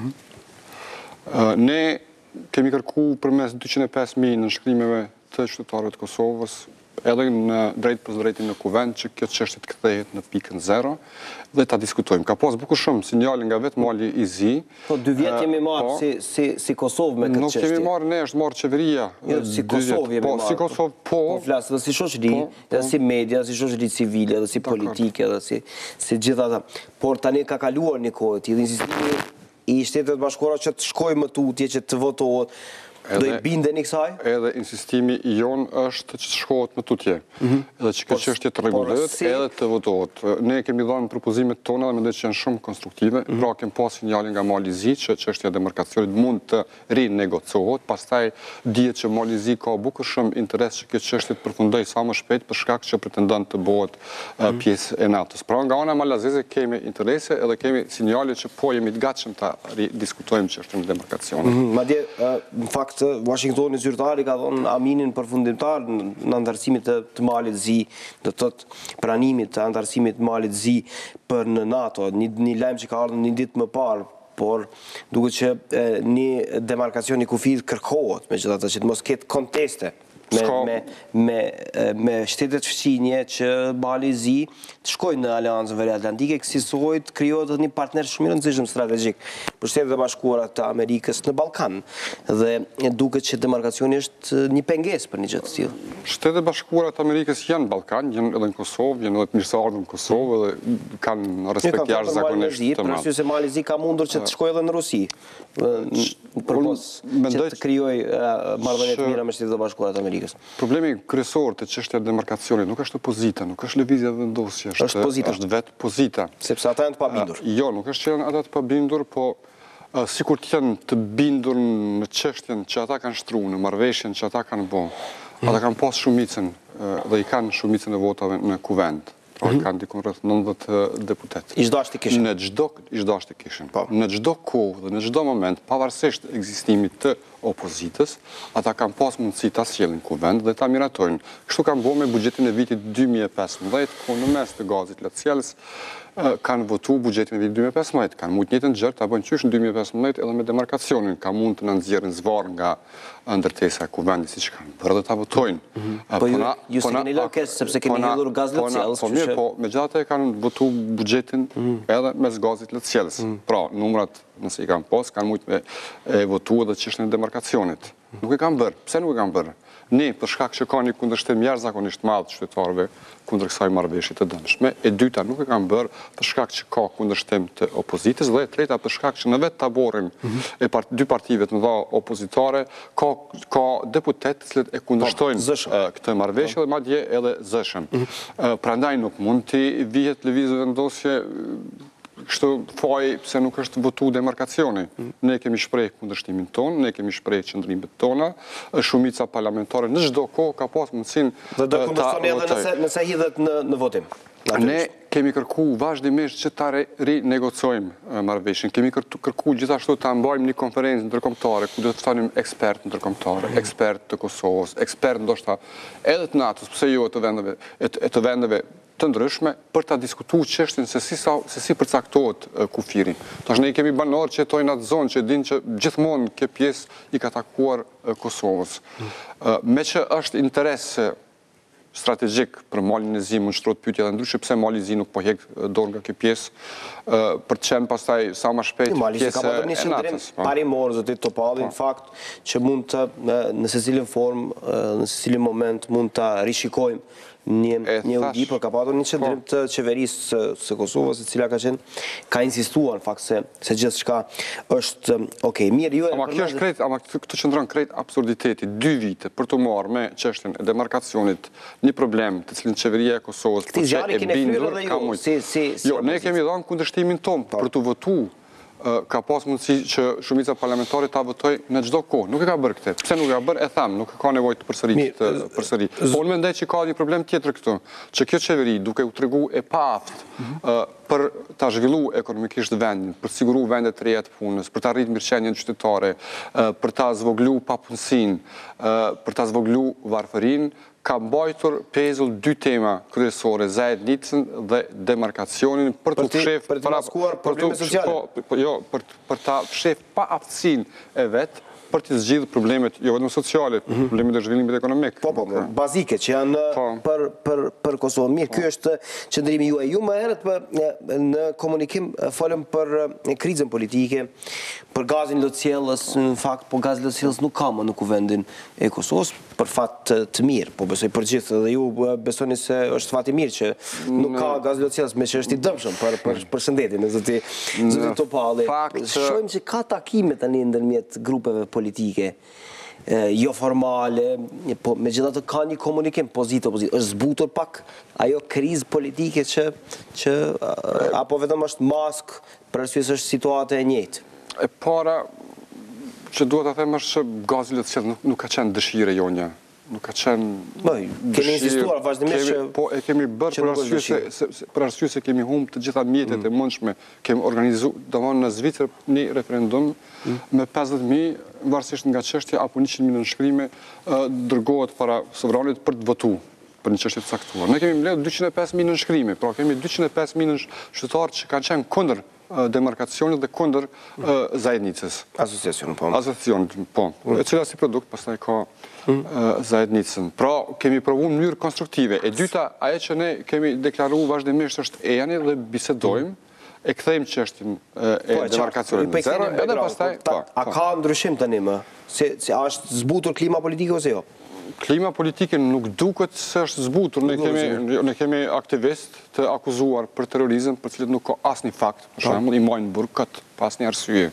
Ne kemi kërku përmes 205.000 nënshkrimeve të qytetarëve të Kosovës, edhe në drejt për drejtin në Kuvend, që kjo çështje të kthehet në pikën 0 dhe ta diskutojmë. Ka pas bukur shumë sinjale nga vetë Mali i Zi. Po 2 vjet jemi marrë si Kosovë me këtë çështje. Nuk kemi marrë ne, është marrë qeveria. Si Kosovë jemi marrë. Po, si Kosovë, po. Po flas edhe si shoqëri, edhe si media, si shoqëri civile, edhe si politike, edhe si gjithë ata. Por tani ka kaluar një kohë, dhe insistimi i Shtetit Bashkuar që të shkojë më tutje, që të votohet. Do i bindeni kësaj? Edhe insistimi i jon është që të shkohet më tutje. Edhe që kjo çështje të rregullohet edhe të votohet. Ne kemi dhënë propozimet tona dhe mendoj që janë shumë konstruktive. Pra kemi pas sinjale nga Mali i Zi që çështja e demarkacionit mund të rinegociohet. Pastaj dihet që Mali i Zi ka bukur shumë interes që kjo çështje të përfundojë sa më shpejt për shkak që pretendon të bëhet pjesë e NATO-s. Pra nga ana malazeze kemi interese edhe kemi sinjale që po jemi të gatshëm ta diskutojmë çështjen e demarkacionit. Madje në fakt Washingtoni zyrtari ka dhënë aminin përfundimtar në antarësimit të Malit Zi, do të thotë pranimit të antarësimit Malit Zi për në NATO, një lajm që ka ardhur një ditë më parë, por duket që një demarkacion i kufirit kërkohet, megjithatë që të mos ketë konteste me shtetet fqinje që Mali i Zi të shkojnë në Aleancën Veriatlantike, kësaj të krijohet një partner shumë i rëndësishëm strategjik për Shtetet e Bashkuara të Amerikës në Ballkan. Dhe duket që demarkacioni është një pengesë për një gjë të tillë. Shtetet e Bashkuara të Amerikës janë në Ballkan, janë edhe në Kosovë, janë edhe të mirëseardhur në Kosovë dhe kanë respekt jashtëzakonisht të madh. Për se Mali i Zi ka mundur që të shkojë edhe në Rusi. Përpos që të krijojë marrëdhënie të mira me Shtetet e Bashkuara të Amerikës. Problemi kryesor të çështjes së demarkacionit nuk është opozita, nuk është lëvizja vendosje, është vetë pozita. Sepse ata janë të pabindur. Jo, nuk është që janë ata të pabindur, po sikur të janë të bindur në çështjen që ata kanë shtruar, në marrëveshjen që ata kanë bërë. Ata kanë pas shumicën dhe i kanë shumicën e votave në Kuvend. Kanë dikun rreth 90 deputet. I çdo ashti kishin. Në çdo ashti kishin. Në çdo kohë dhe në çdo moment, pavarësisht ekzistimit të opozitës, ata kanë pas mundësi ta sjellin kuvend dhe ta miratojnë. Kështu kanë bërë me buxhetin e vitit 2015, ku në mes të gazit Lecjelës kanë votu buxhetin e vitit 2015. Kanë mund njëjtën gjë ta bëjnë qysh në 2015 edhe me demarkacionin. Ka mund të na nxjerrin zvarr nga ndërtesa e kuvendit siç kanë bërë dhe ta votojnë. Po ju s'keni lënë sepse keni hedhur gaz Lecjelës. Po mirë, po megjithatë kanë votu buxhetin edhe mes gazit Lecjelës. Pra, numrat nëse i kanë pas, kanë mujtë me votu edhe çështën e demarkacionit. Nuk e kanë bërë. Pse nuk e kanë bërë? Ne, për shkak që ka një kundërshtim jashtëzakonisht madh qytetarëve kundër kësaj marrëveshje të dëmshme, e dyta nuk e kanë bërë për shkak që ka kundërshtim të opozitës, dhe e treta për shkak që në vetë taborin e dy partive të mëdha opozitare ka deputet të cilët e kundërshtojnë këtë marrëveshje dhe madje edhe zëshëm. Prandaj nuk mund të vihet lëvizje vendosje kështu faj pse nuk është votu demarkacioni. Ne kemi shpreh kundërshtimin ton, ne kemi shpreh qëndrimet tona, shumica parlamentare në çdo kohë ka pas mundësinë dhe do kundërshtoni edhe nëse hidhet në votim. Ne kemi kërku vazhdimisht që ta rinegocojmë marrëveshjen. Kemi kërku gjithashtu ta mbajmë një konferencë ndërkombëtare ku do të ftonim ekspertë ndërkombëtare, ekspertë të Kosovës, ekspertë ndoshta edhe të NATO-s, pse jo të vendeve të ndryshme për ta diskutuar çështjen se si përcaktohet kufiri. Tash ne kemi banorë që jetojnë atë zonë që dinë që gjithmonë kjo pjesë i ka takuar Kosovës. Me që është interes strategjik për Malin e Zi, mund shtrohet pyetja edhe ndryshe pse Mali i Zi nuk po hek dorë nga kjo pjesë për të qenë pastaj sa më shpejt pjesë e NATO-s. Parimor zotit Topalli, në fakt që mund të në secilin formë, në secilin moment mund ta rishikojmë një udi, për ka patur një qëndrim të qeverisë së Kosovës, e cila ka insistuar në fakt se gjithë shka është okej. Mirë, ju e përmendit... Ama këtë qëndron krejt absurditeti, 2 vite për të marrë me çështjen e demarkacionit një problem të cilin qeveria e Kosovës këti zjarri kene fryrë dhe ju, jo, ne kemi dhënë kundërshtimin tonë për të votu. Ka pas mundësi që shumica parlamentare ta votoj në çdo kohë. Nuk e ka bërë këtë. Pse nuk e ka bërë? E tham, nuk ka nevojë të përsëri. Po unë mendoj që ka një problem tjetër këtu, që kjo qeveri duke u treguar e paaftë për ta zhvilluar ekonomikisht vendin, për të siguruar vende të reja të punës, për ta arritur mirëqenien qytetare, për ta zvogluar papunësinë, për ta zvogluar varfërinë, ka mbajtur pezull 2 tema kryesore, zajednicën dhe demarkacionin për të fshef për ta fshef pa aftësinë e vet për të zgjidhur problemet jo vetëm sociale, problemet e zhvillimit ekonomik. Po, bazike që janë për Kosovën. Mirë, ky është qëndrimi juaj. Ju më herët në komunikim folëm për krizën politike, për gazin Lecjelës, në fakt, po gazi Lecjelës nuk ka më në kuvendin e Kosovës, për fat të mirë, po besoj për gjithë, dhe ju besoni se është fat i mirë që nuk ka gaz Lecjelës, me që është i dëmshëm për shëndetin e zoti Topalli. Shohim që ka takime tani ndërmjet grupeve politike, jo formale, po megjithatë ka një komunikim pozitë. Është zbutur pak ajo krizë politike që apo vetëm është mask për arsye se është situata e njëjtë. E para që duhet të them është që gazi Lecjelës nuk ka qenë dëshirë e jonja. Nuk ka qenë... Kemi insistuar vazhdimisht që... Po, e kemi bërë për arsye se kemi humbë të gjitha mjetet e mundshme. Kemi organizuar, domthonë në Zvicër, një referendum me 50.000, varësisht nga çështja, apo 100.000 nënshkrime, dërgohet para sovranit për të votuar për një çështje të caktuar. Ne kemi mbledhur 205.000 nënshkrime, pra kemi 205.000 qytetarë që kanë qenë kundër demarkacionit dhe kundër zajednicës. Asociacionit, po. Asociacionit, po. E cila si produkt pastaj ka zajednicën. Pra, kemi provuar në mënyrë konstruktive. E dyta, ajo që ne kemi deklaruar vazhdimisht është ejani dhe bisedojmë, e kthejmë çështjen e demarkacionit në zero, edhe pastaj... A ka ndryshim tani më? A është zbutur klima politike ose jo? Klima politike nuk duket se është zbutur. Ne kemi aktivist të akuzuar për terrorizëm, për cilët nuk ka asnjë fakt, për shembull i majnë burg këtë pas asnjë arsye.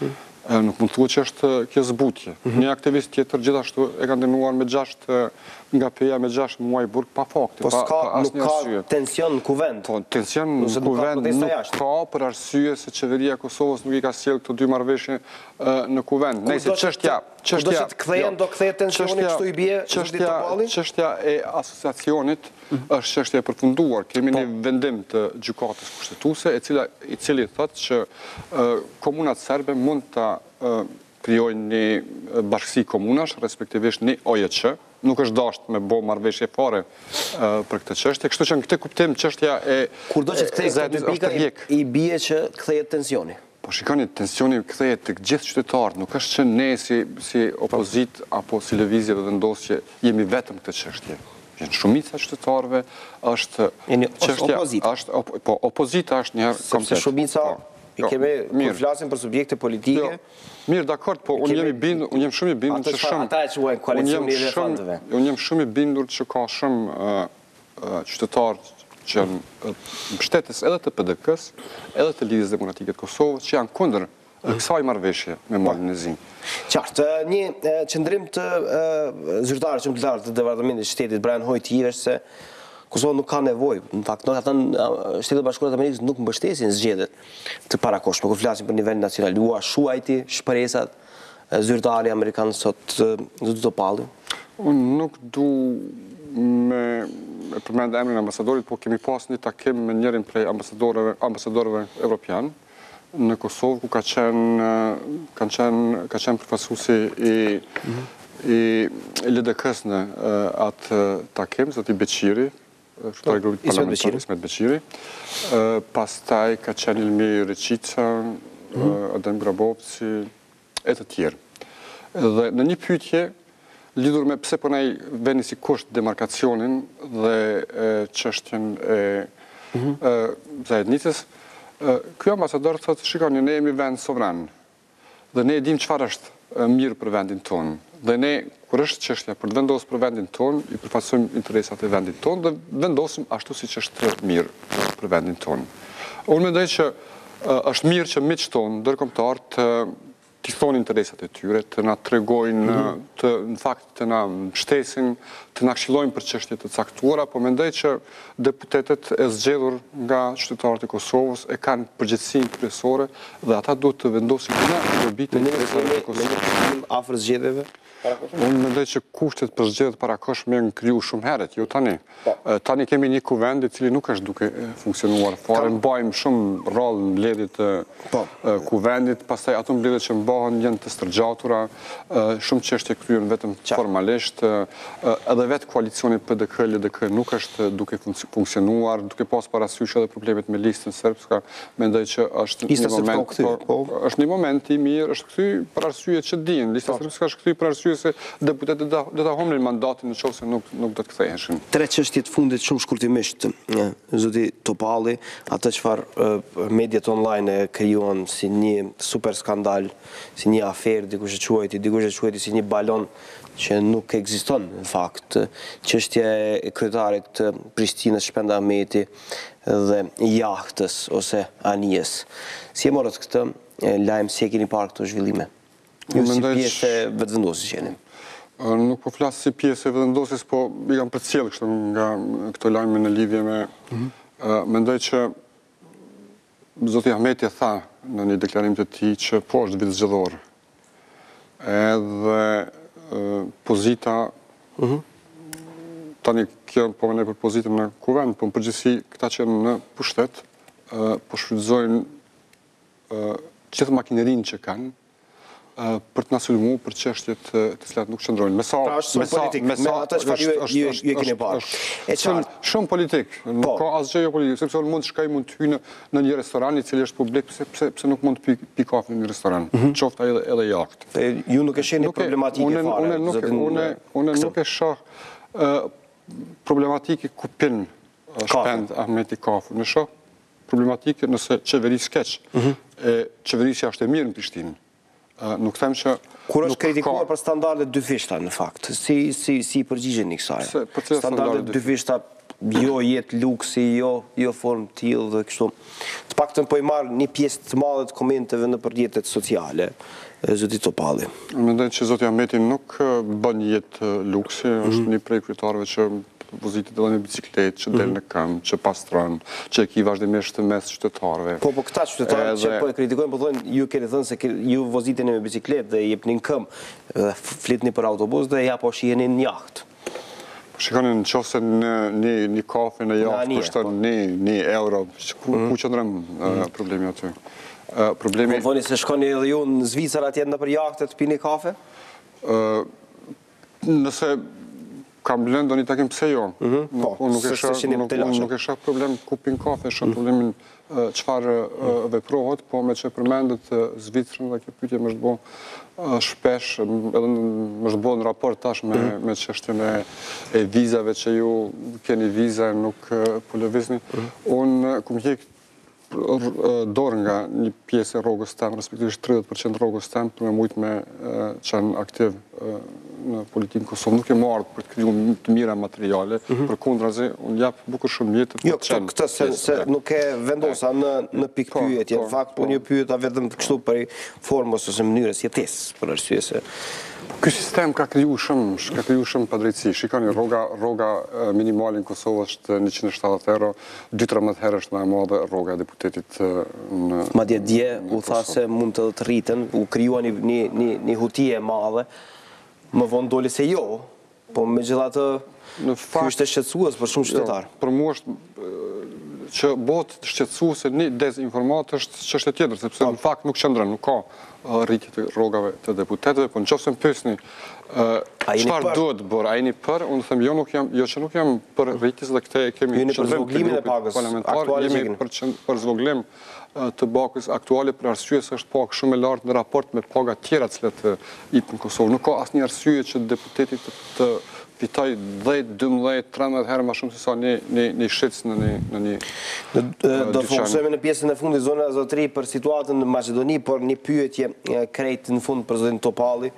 Nuk mund të thuhet që është kjo zbutje. Një aktivist tjetër gjithashtu e ka dënuar me 6 nga PEA me 6 muaj burg pa fakte. Po nuk ka tension në kuvend. Po, tension në kuvend nuk ka për arsye se qeveria e Kosovës nuk i ka sjellë këto 2 marrëveshje në kuvend. Nëse çështja do të kthehen, do kthehet tensioni kështu i bie çështja e asociacionit është çështje e përfunduar. Kemi një vendim të gjykatës kushtetuese i cili thotë që komunat serbe mund ta krijojnë një bashkësi komunash, respektivisht një OJQ, nuk është dashur me bo marrëveshje fare për këtë çështje, kështu që në këtë kuptim çështja e kurdo që të kthehet këtë pika i bie që kthehet tensioni. Po shikoni, tensioni kthehet tek gjithë qytetarët, nuk është që ne si opozit apo si lëvizje dhe vendosje jemi vetëm këtë çështje. Janë shumica qytetarëve, është çështja, opozita është një herë komplet. Shumica kur flasim për subjekte politike. Mirë, dakord, po unë jam shumë i bindur që ata e quajnë koalicioni i elefantëve. Unë jam shumë i bindur që ka shumë qytetarë që janë mbështetës edhe të PDK-s, edhe të Lidhjes Demokratike të Kosovës, që janë kundër kësaj marrëveshje me Malin e Zi. Qartë, një qëndrim të zyrtarë qëmbëtarë të Departamentit të Shtetit Brian Hoyt është se Kosova nuk ka nevojë. Në fakt, Shtetet Bashkuara të Amerikës nuk mbështesin zgjedhjet të parakohshme, kur flasim për nivel nacional. Ua shuajti shpresat zyrtari amerikan sot Zoti Topalli? Unë nuk du me përmend emrin e ambasadorit, po kemi pas një takim me njërin prej ambasadorëve evropian në Kosovë, ku ka qenë përfaqësuesi i LDK-s në atë takim, Zoti Beqiri, shtari grupit parlamentar Ismet Beqiri. Pastaj ka qenë Ilmi Reqica, Adem Grabovci, e të tjerë. Dhe në një pyetje lidhur me pse po ne veni si kusht demarkacionin dhe çështjen e zajednicës, ky ambasador thotë, shikoni, ne jemi vend sovran dhe ne e dim çfarë është mirë për vendin tonë. Dhe ne, kur është çështja për të vendosur për vendin tonë, i përfaqësojmë interesat e vendit tonë dhe vendosim ashtu siç është mirë për vendin tonë. Unë mendoj që është mirë që miqtë tonë ndërkombëtar t'i thonë interesat e tyre, të na tregojnë, në fakt të na mbështesin, të na këshillojnë për çështje të caktuara, po mendoj që deputetët e zgjedhur nga qytetarët e Kosovës e kanë përgjegjësinë kryesore dhe ata duhet të vendosin në dobi të interesave të Kosovës. Afër zgjedhjeve? Unë mendoj që kushtet për zgjedhjet parakohshme janë kriju shumë herët, jo tani. Tani kemi një kuvend i cili nuk është duke funksionuar fare, mbajmë shumë rrallë në mbledhjet të kuvendit, pastaj ato mbledhjet që mbahen janë të stërgjatura, shumë çështje kryen vetëm formalisht, edhe vetë koalicioni PDK-LDK nuk është duke funksionuar, duke pas parasysh edhe problemet me listën serbska, mendoj që është një moment i mirë, është kthy për arsye që dinë, lista serbska është kthy për arsye se deputetët do ta humblin mandatin nëse nuk do të ktheheshin. 3 çështje të fundit shumë shkurtimisht. Zoti Topalli, atë çfarë mediat online e krijuan si një super skandal, si një aferë, dikush e quajti si një balon që nuk ekziston në fakt. Çështja e kryetarit të Prishtinës Shpend Ahmeti dhe jahtës ose anijes. Si e morët këtë lajm, si e keni parë këto zhvillime? Ju si pjesë e vetëvendosjes jeni? Nuk po flas si pjesë e vetëvendosjes, po i kam përcjell kështu nga këto lajme në lidhje me mendoj që Zoti Ahmeti e tha në një deklarim të tij që po është vit zgjedhor. Edhe pozita tani kjo po më për pozitën në kuvend, po në përgjithësi këta që janë në pushtet po shfrytëzojnë gjithë makinerinë që kanë për të na sulmu për çështjet të cilat nuk qëndrojnë. Shumë politik. Nuk ka asgjë jo politik, sepse unë mund të shkoj, mund të hyj në një restoran i cili është publik, pse nuk mund të pi kafe në një restoran, qoftë edhe jashtë. Ju nuk e shihni problematike fare. Unë nuk e shoh problematike ku pin Shpend Ahmeti kafe. Në shoh problematike nëse qeverisë keq. Qeverisja është e mirë në Prishtinë. Nuk them që... Kur është kritikuar për standardet dyfishta, në fakt, si përgjigjen një kësaj? Standardet dyfishta, jo jetë luksi, jo formë tillë dhe kështu. Të paktën po i marr një pjesë të madhe të komenteve në rrjetet sociale, Zoti Topalli. Mendoj që Zoti Ahmeti nuk bën jetë luksi, është një prej kryetarëve që pozitit edhe me bicikletë, që del në këmbë, që pastron, që e ki vazhdimisht të mes qytetarëve. Po këta qytetarë që po e kritikojnë, po thonë, ju keni thënë se ju voziteni me bicikletë dhe jepni në këmbë, flitni për autobus dhe ja po shiheni në jahtë. Shikoni, në qoftë se një kafe në javë kushton 1 euro, ku qëndrëm problemi aty? Më thoni se shkoni edhe ju në Zvicër atje në për jahte të pini kafe? Nëse kam blendo një takim pse jo. Unë nuk e shak problem ku pin kafe, shak problemin qëfar veprohet, po me që përmendet Zvicrën dhe kjo pyetje më shbo shpesh, edhe më shbo në raport tash me çështjen e vizave që ju keni viza nuk po lëvizni. Unë ku më hjek dorë nga një pjesë e rrogës tem, respektivisht 30% rrogës tem, për me mujtë me qenë aktiv në politikën Kosovë. Nuk e marrë për të kriju të mira materiale, për kundrazi, unë japë bukur shumë jetët për të qenë. Jo, se nuk e vendosa në pikë pyetje, në fakt, unë një pyeta vetëm kështu për formës ose mënyrës jetesë, për arsye se... Ky sistem ka kriju shumë padrejtësi. Shikoni, rroga minimale në Kosovë është 170 euro, 2-13 herë është më e madhe rroga e deputetit në... Madje dje u tha se mund të rriten, u krijua një hutije e madhe, më vonë doli se jo, po me gjithatë ky është e shqetësues për shumë qytetarë. Për mua është që bëhet shqetësuese një dezinformat është çështje tjetër, sepse në fakt nuk qëndron, nuk ka rritje të rrogave të deputetëve, po nëse më pyesni çfarë duhet bërë, a jeni për? Unë them jo që nuk jam për rritjes dhe këtë kemi për zvogëlimin e pagës aktuale, jemi për zvogëlim të bakës aktuale për arsye se është pagë shumë e lartë në raport me paga tjera të cilat ipin në Kosovë. Nuk ka asnjë arsye që deputetit të fitoj 10, 12, 13 herë ma shumë se sa një shqetës në një dyqan. Do fokusojme në pjesën e fundit zona zotëri për situatën në Maqedoni, por një pyetje krejt në fund për zotin Topalli.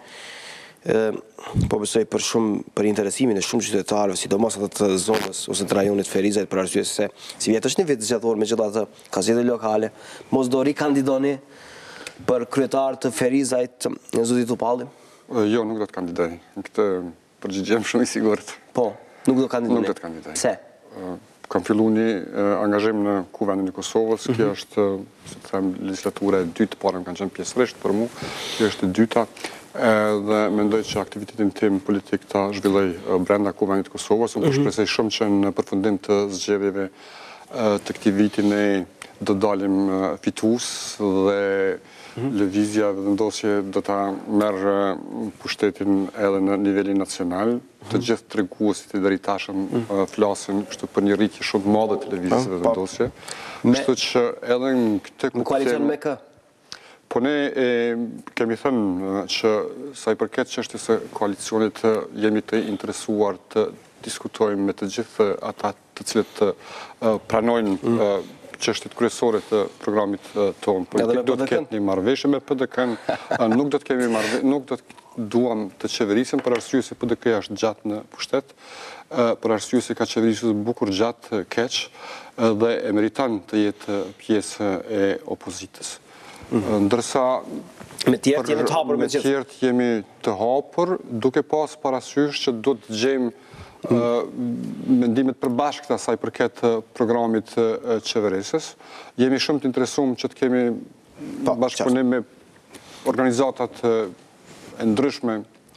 Po besoj për interesimin e shumë qytetarëve, sidomos atë të zonës ose të rajonit Ferizajt, për arsye se si vjetë është një vit zgjator me gjithatë gazetë lokale, mos do rikandidoni për kryetar të Ferizajt në zotin Topalli? Jo, nuk do të kandidoj. Në këtë përgjigjem shumë i sigurt. Po, nuk do kandidoj. Nuk do të kandidoj. Pse? Kam fillu një angazhim në Kuvendin e Kosovës, kjo është, si të them, legislatura e dytë, parën kanë qenë pjesërisht për mu, kjo është e dyta, dhe mendoj që aktivitetin tim politik ta zhvilloj brenda Kuvendit të Kosovës. Unë shpresoj shumë që në përfundim të zgjedhjeve të këtij viti ne do dalim fitues dhe lëvizja vendosje do ta merr pushtetin edhe në nivelin nacional. Të gjithë treguesit e dritashëm flasin kështu për një rritje shumë të madhe të lëvizjes vendosje. Kështu që edhe në këtë në koalicion me kë? Po ne kemi thënë që sa i përket çështjes së koalicionit jemi të interesuar të diskutojmë me të gjithë ata të cilët pranojnë çështjet kryesore të programit tonë. Politik do të ketë një marrëveshje me PDK-n, nuk do të kemi nuk do të duam të qeverisim për arsye se PDK-ja është gjatë në pushtet, për arsye se ka qeverisur bukur gjatë keq dhe e meriton të jetë pjesë e opozitës. Ndërsa me tjertë jemi të hapur me tjertë jemi të hapur, duke pas parasysh që do të gjejmë mendimet përbashkëta sa i përket programit qeverisës. Jemi shumë të interesuar që të kemi bashkëpunim me organizatat e ndryshme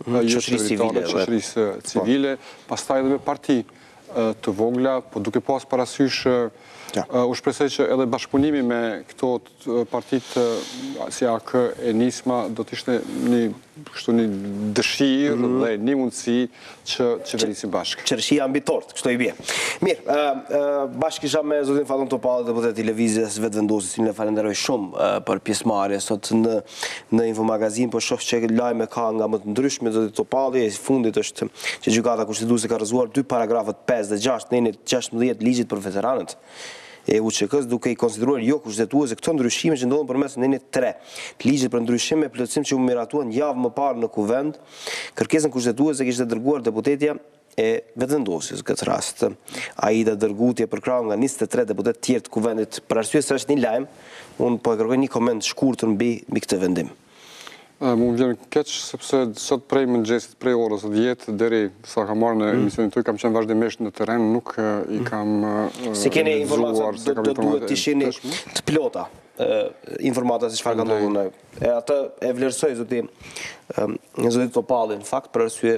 shoqërisë civile, pastaj edhe me parti të vogla, po duke pas parasysh u shpresoj që edhe bashkëpunimi me këto partitë si AK e Nisma do të ishte një dëshirë dhe një mundësi që qeverisim bashkë. Qershia ambitort, kështu i bie. Mirë, bashkë isha me zotin Faton Topalli, deputet i lëvizjes vetëvendosjes, cilin e falenderoj shumë për pjesëmarrje sot në Infomagazin, po shoh që lajme ka nga më të ndryshme zotin Topalli, e fundit është që gjykata kushtetuese ka rrëzuar 2 paragrafat 5 dhe 6 në 16 ligjit për veteranët e UÇK-s, duke i konsideruar jo kushtetuese këto ndryshime që ndodhen përmes nenit 3 ligjit për ndryshim me plotësim që u miratuan javë më parë në kuvend. Kërkesën kushtetuese kishte dërguar deputetja e vetëvendosjes këtë rast. Aida dërgutje përkrahur nga 23 deputet tjerë të kuvendit për arsye se është një lajm, unë po e kërkoj një koment shkurtër mbi këtë vendim. Mu më vjen keq sepse sot prej mëngjesit, prej orës 10 deri sa kam marrë në emisionin tuaj, kam qenë vazhdimisht në terren, nuk i kam si keni informata, do duhet të ishini të plota informata se çfarë ka ndodhur. Atë e vlerësoj zoti Topalli në fakt për arsye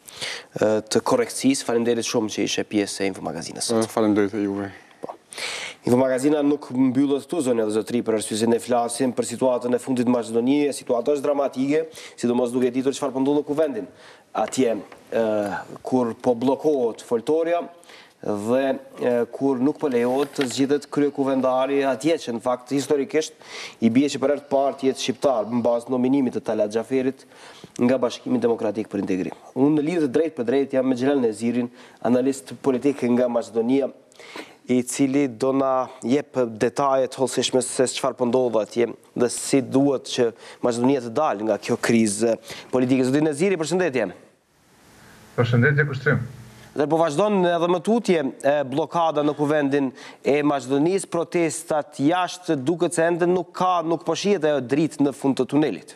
të korrekcisë. Faleminderit shumë që ishe pjesë e Infomagazinës sot. Faleminderit e juve. Infomagazina nuk mbyllet këtu, zonja dhe zotëri, për arsye se ne flasim për situatën e fundit në Maqedoni. Situata është dramatike, sidomos duke ditur çfarë po ndodh në kuvendin. Atje kur po bllokohet foltorja dhe kur nuk po lejohet të zgjidhet kryekuvendari atje, që në fakt historikisht i bie që për herë të parë të jetë shqiptar në bazë nominimit të Talat Xhaferit nga Bashkimi Demokratik për Integrim. Unë në lidhje drejt për drejt jam me Xhelal Nezirin, analist politik nga Maqedonia, i cili do na jep detajet hollësishme se çfarë po ndodh atje dhe si duhet që Maqedonia të dalë nga kjo krizë politike. Zoti Neziri, përshëndetje. Përshëndetje, kushtrim. Dhe po vazhdon edhe më tutje blokada në kuvendin e Maqedonisë, protestat jashtë duket se ende nuk po shihet ajo dritë në fund të tunelit.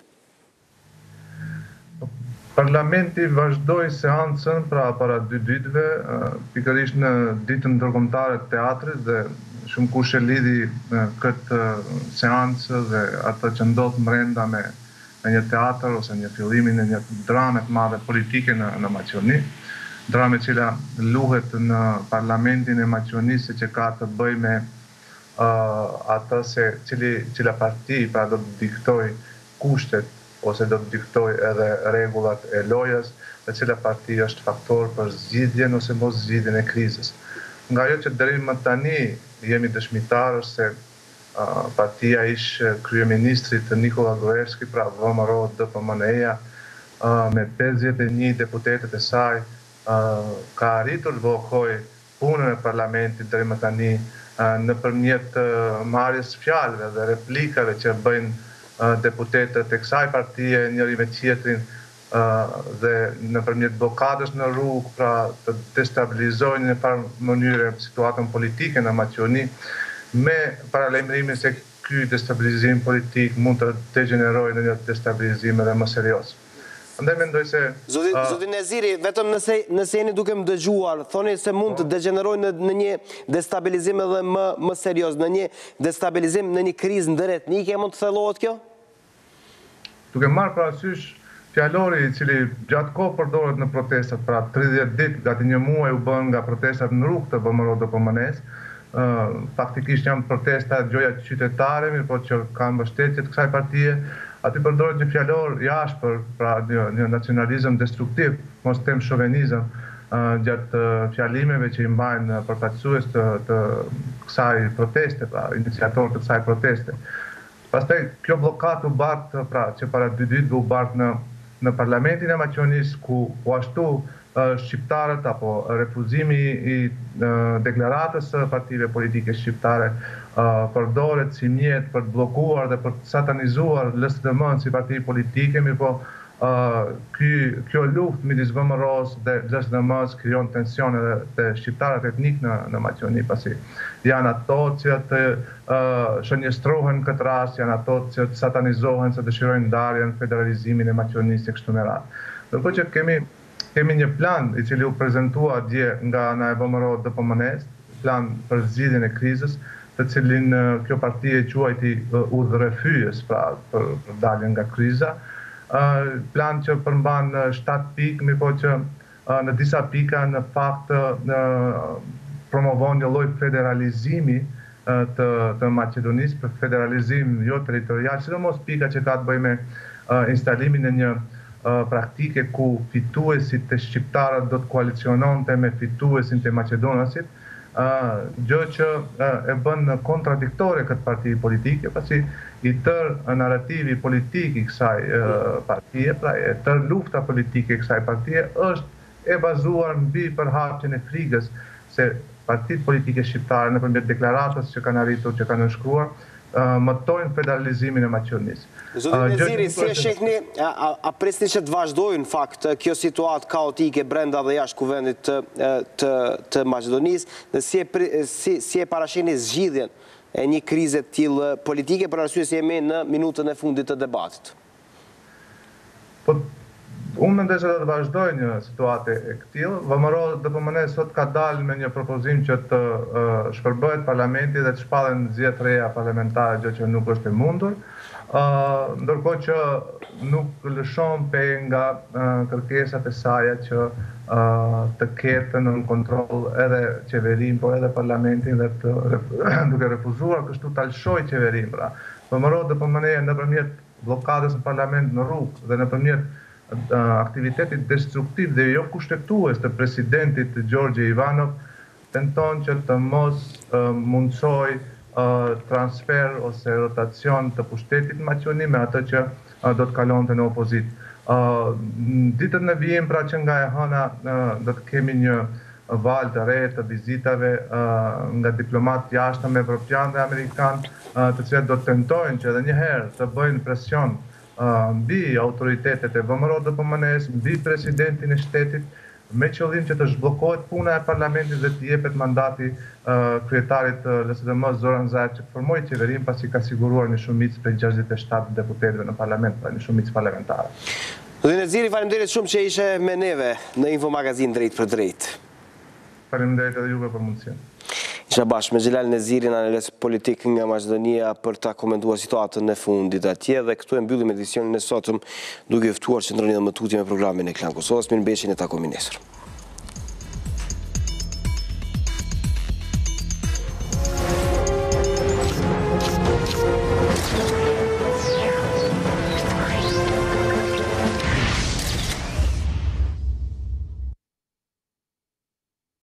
Parlamenti vazhdoi seancën para 2 ditëve, pikërisht në ditën ndërkombëtare të teatrit dhe shumë kush e lidhi këtë seancë dhe atë që ndodh brenda me një teatr ose një fillimin e një drame të madhe politike në Maqedoni. Drame cila luhet në Parlamentin e Maqedonisë që ka të bëjë me atë se cila parti pra do të diktoj kushtet ose do të diktoj edhe rregullat e lojës dhe cila parti është faktor për zgjidhjen ose mos zgjidhjen e krizës. Nga ajo që deri më tani jemi dëshmitarë se partia ish kryeministrit Nikola Gruevski, pra VMRO DPMNE-ja, me 51 deputetet e saj, ka arritur të blokojë punën e parlamentit deri më tani nëpërmjet marrjes fjalëve dhe replikave që bëjnë deputetët e kësaj partie njëri me tjetrin dhe nëpërmjet blokadës në rrugë, pra të destabilizojnë në farë mënyrë situatën politike në Maqedoni, me paralajmërimin se ky destabilizim politik mund të degenerojë në një destabilizim edhe më serioz. Andaj mendoj se Zoti Neziri, vetëm nëse jeni duke më dëgjuar, thoni se mund të degenerojë në një destabilizim edhe më serioz, në një destabilizim, në një krizë ndëretnike, mund të thellohet kjo? Duke marrë parasysh fjalori i cili gjatë kohë përdoret në protestat, pra 30 ditë, gati një muaj u bën nga protestat në rrugë të VMRO DPMNE-s, faktikisht janë protesta gjoja qytetare, mirë po që kanë mbështetje të kësaj partie, aty përdoret një fjalor jashtëpër, pra një nacionalizëm destruktiv, mos them shovenizëm, gjatë fjalimeve që i mbajnë përfaqësues të kësaj proteste, pra iniciatorë të kësaj proteste. Pastaj kjo blokadë u bart, pra që para 2 ditë u bart në Parlamentin e Maqedonisë, ku po ashtu shqiptarët apo refuzimi i deklaratës së partive politike shqiptare përdoret si mjet për të bllokuar dhe për të satanizuar LSDM-n si parti politike, mirë po kjo luftë midis VMRO-s dhe LSDM-s krijon tension edhe te shqiptarët etnik në Maqedoni, pasi janë ato që të shënjestrohen këtë rast, janë ato që të satanizohen se dëshirojnë ndarjen, federalizimin e Maqedonisë e kështu me radhë. Ndërkohë që kemi një plan i cili u prezantua dje nga ana e VMRO DPMNE-s, plan për zgjidhjen e krizës, të cilin kjo parti e quajti udhërefyes, pra për daljen nga kriza. Plan që përmban 7 pikë, mirë po që në disa pika në fakt promovon një lloj federalizimi të Maqedonisë, për federalizim jo territorial, sidomos pika që ka të bëjë me instalimin e një praktike ku fituesit të shqiptarët do të koaliciononte me fituesin të maqedonasit, gjë që e bën kontradiktore këtë parti politike, pasi i tërë narrativi politik i kësaj partie, pra e tërë lufta politike i kësaj partie është e bazuar mbi përhapjen e frikës se partitë politike shqiptare nëpërmjet deklaratës që kanë arritur, që kanë nënshkruar, mëtojnë federalizimin e Maqedonisë. Zoti Neziri, si e shihni, a presni që të vazhdojë në fakt kjo situatë kaotike brenda dhe jashtë kuvendit të Maqedonisë, dhe si e parashihni zgjidhjen e një krize të tillë politike, për arsye se jemi në minutën e fundit të debatit? Unë mendoj se do të vazhdoj një situatë e këtillë. VMRO DPMN sot ka dalë me një propozim që të shpërbëhet parlamenti dhe të shpallen zgjedhje reja parlamentare, gjë që nuk është e mundur. Ndërkohë që nuk lëshon pej nga kërkesat e saj që të ketë në kontroll edhe qeverinë, por edhe parlamentin, dhe duke refuzuar kështu ta lëshojë qeverinë. Pra, VMRO DPMN nëpërmjet bllokadës në parlament në rrugë dhe nëpërmjet aktivitetit destruktiv dhe jo kushtetues të presidentit Gjorgje Ivanov tenton që të mos mundsoj transfer ose rotacion të pushtetit maqoni me atë që do të kalonte në opozit. Ditët në vijim, pra që nga e hëna do të kemi një val të re të vizitave nga diplomat jashtëm evropian dhe amerikan, të cilët do të tentojnë që edhe një herë të bëjnë presion mbi autoritetet e VMRO DPMN-s, mbi presidentin e shtetit, me qëllim që të zhbllokohet puna e parlamentit dhe të jepet mandati kryetarit LSDM Zoran Zaev që formoi qeverinë pasi ka siguruar një shumicë prej 67 deputetëve në parlament, pra një shumicë parlamentare. Zoti Neziri, faleminderit shumë që ishe me neve në Info Magazin drejt për drejt. Faleminderit edhe juve për mundësinë. Isha bashkë me Xhelal Nezirin, analist politik nga Maqedonia, për ta komentuar situatën e fundit atje, dhe këtu e mbyllim edicionin e sotëm duke ftuar qendroninë më tutje me programin e Klan Kosovës. Mirëmbëjtje, ne takohemi nesër.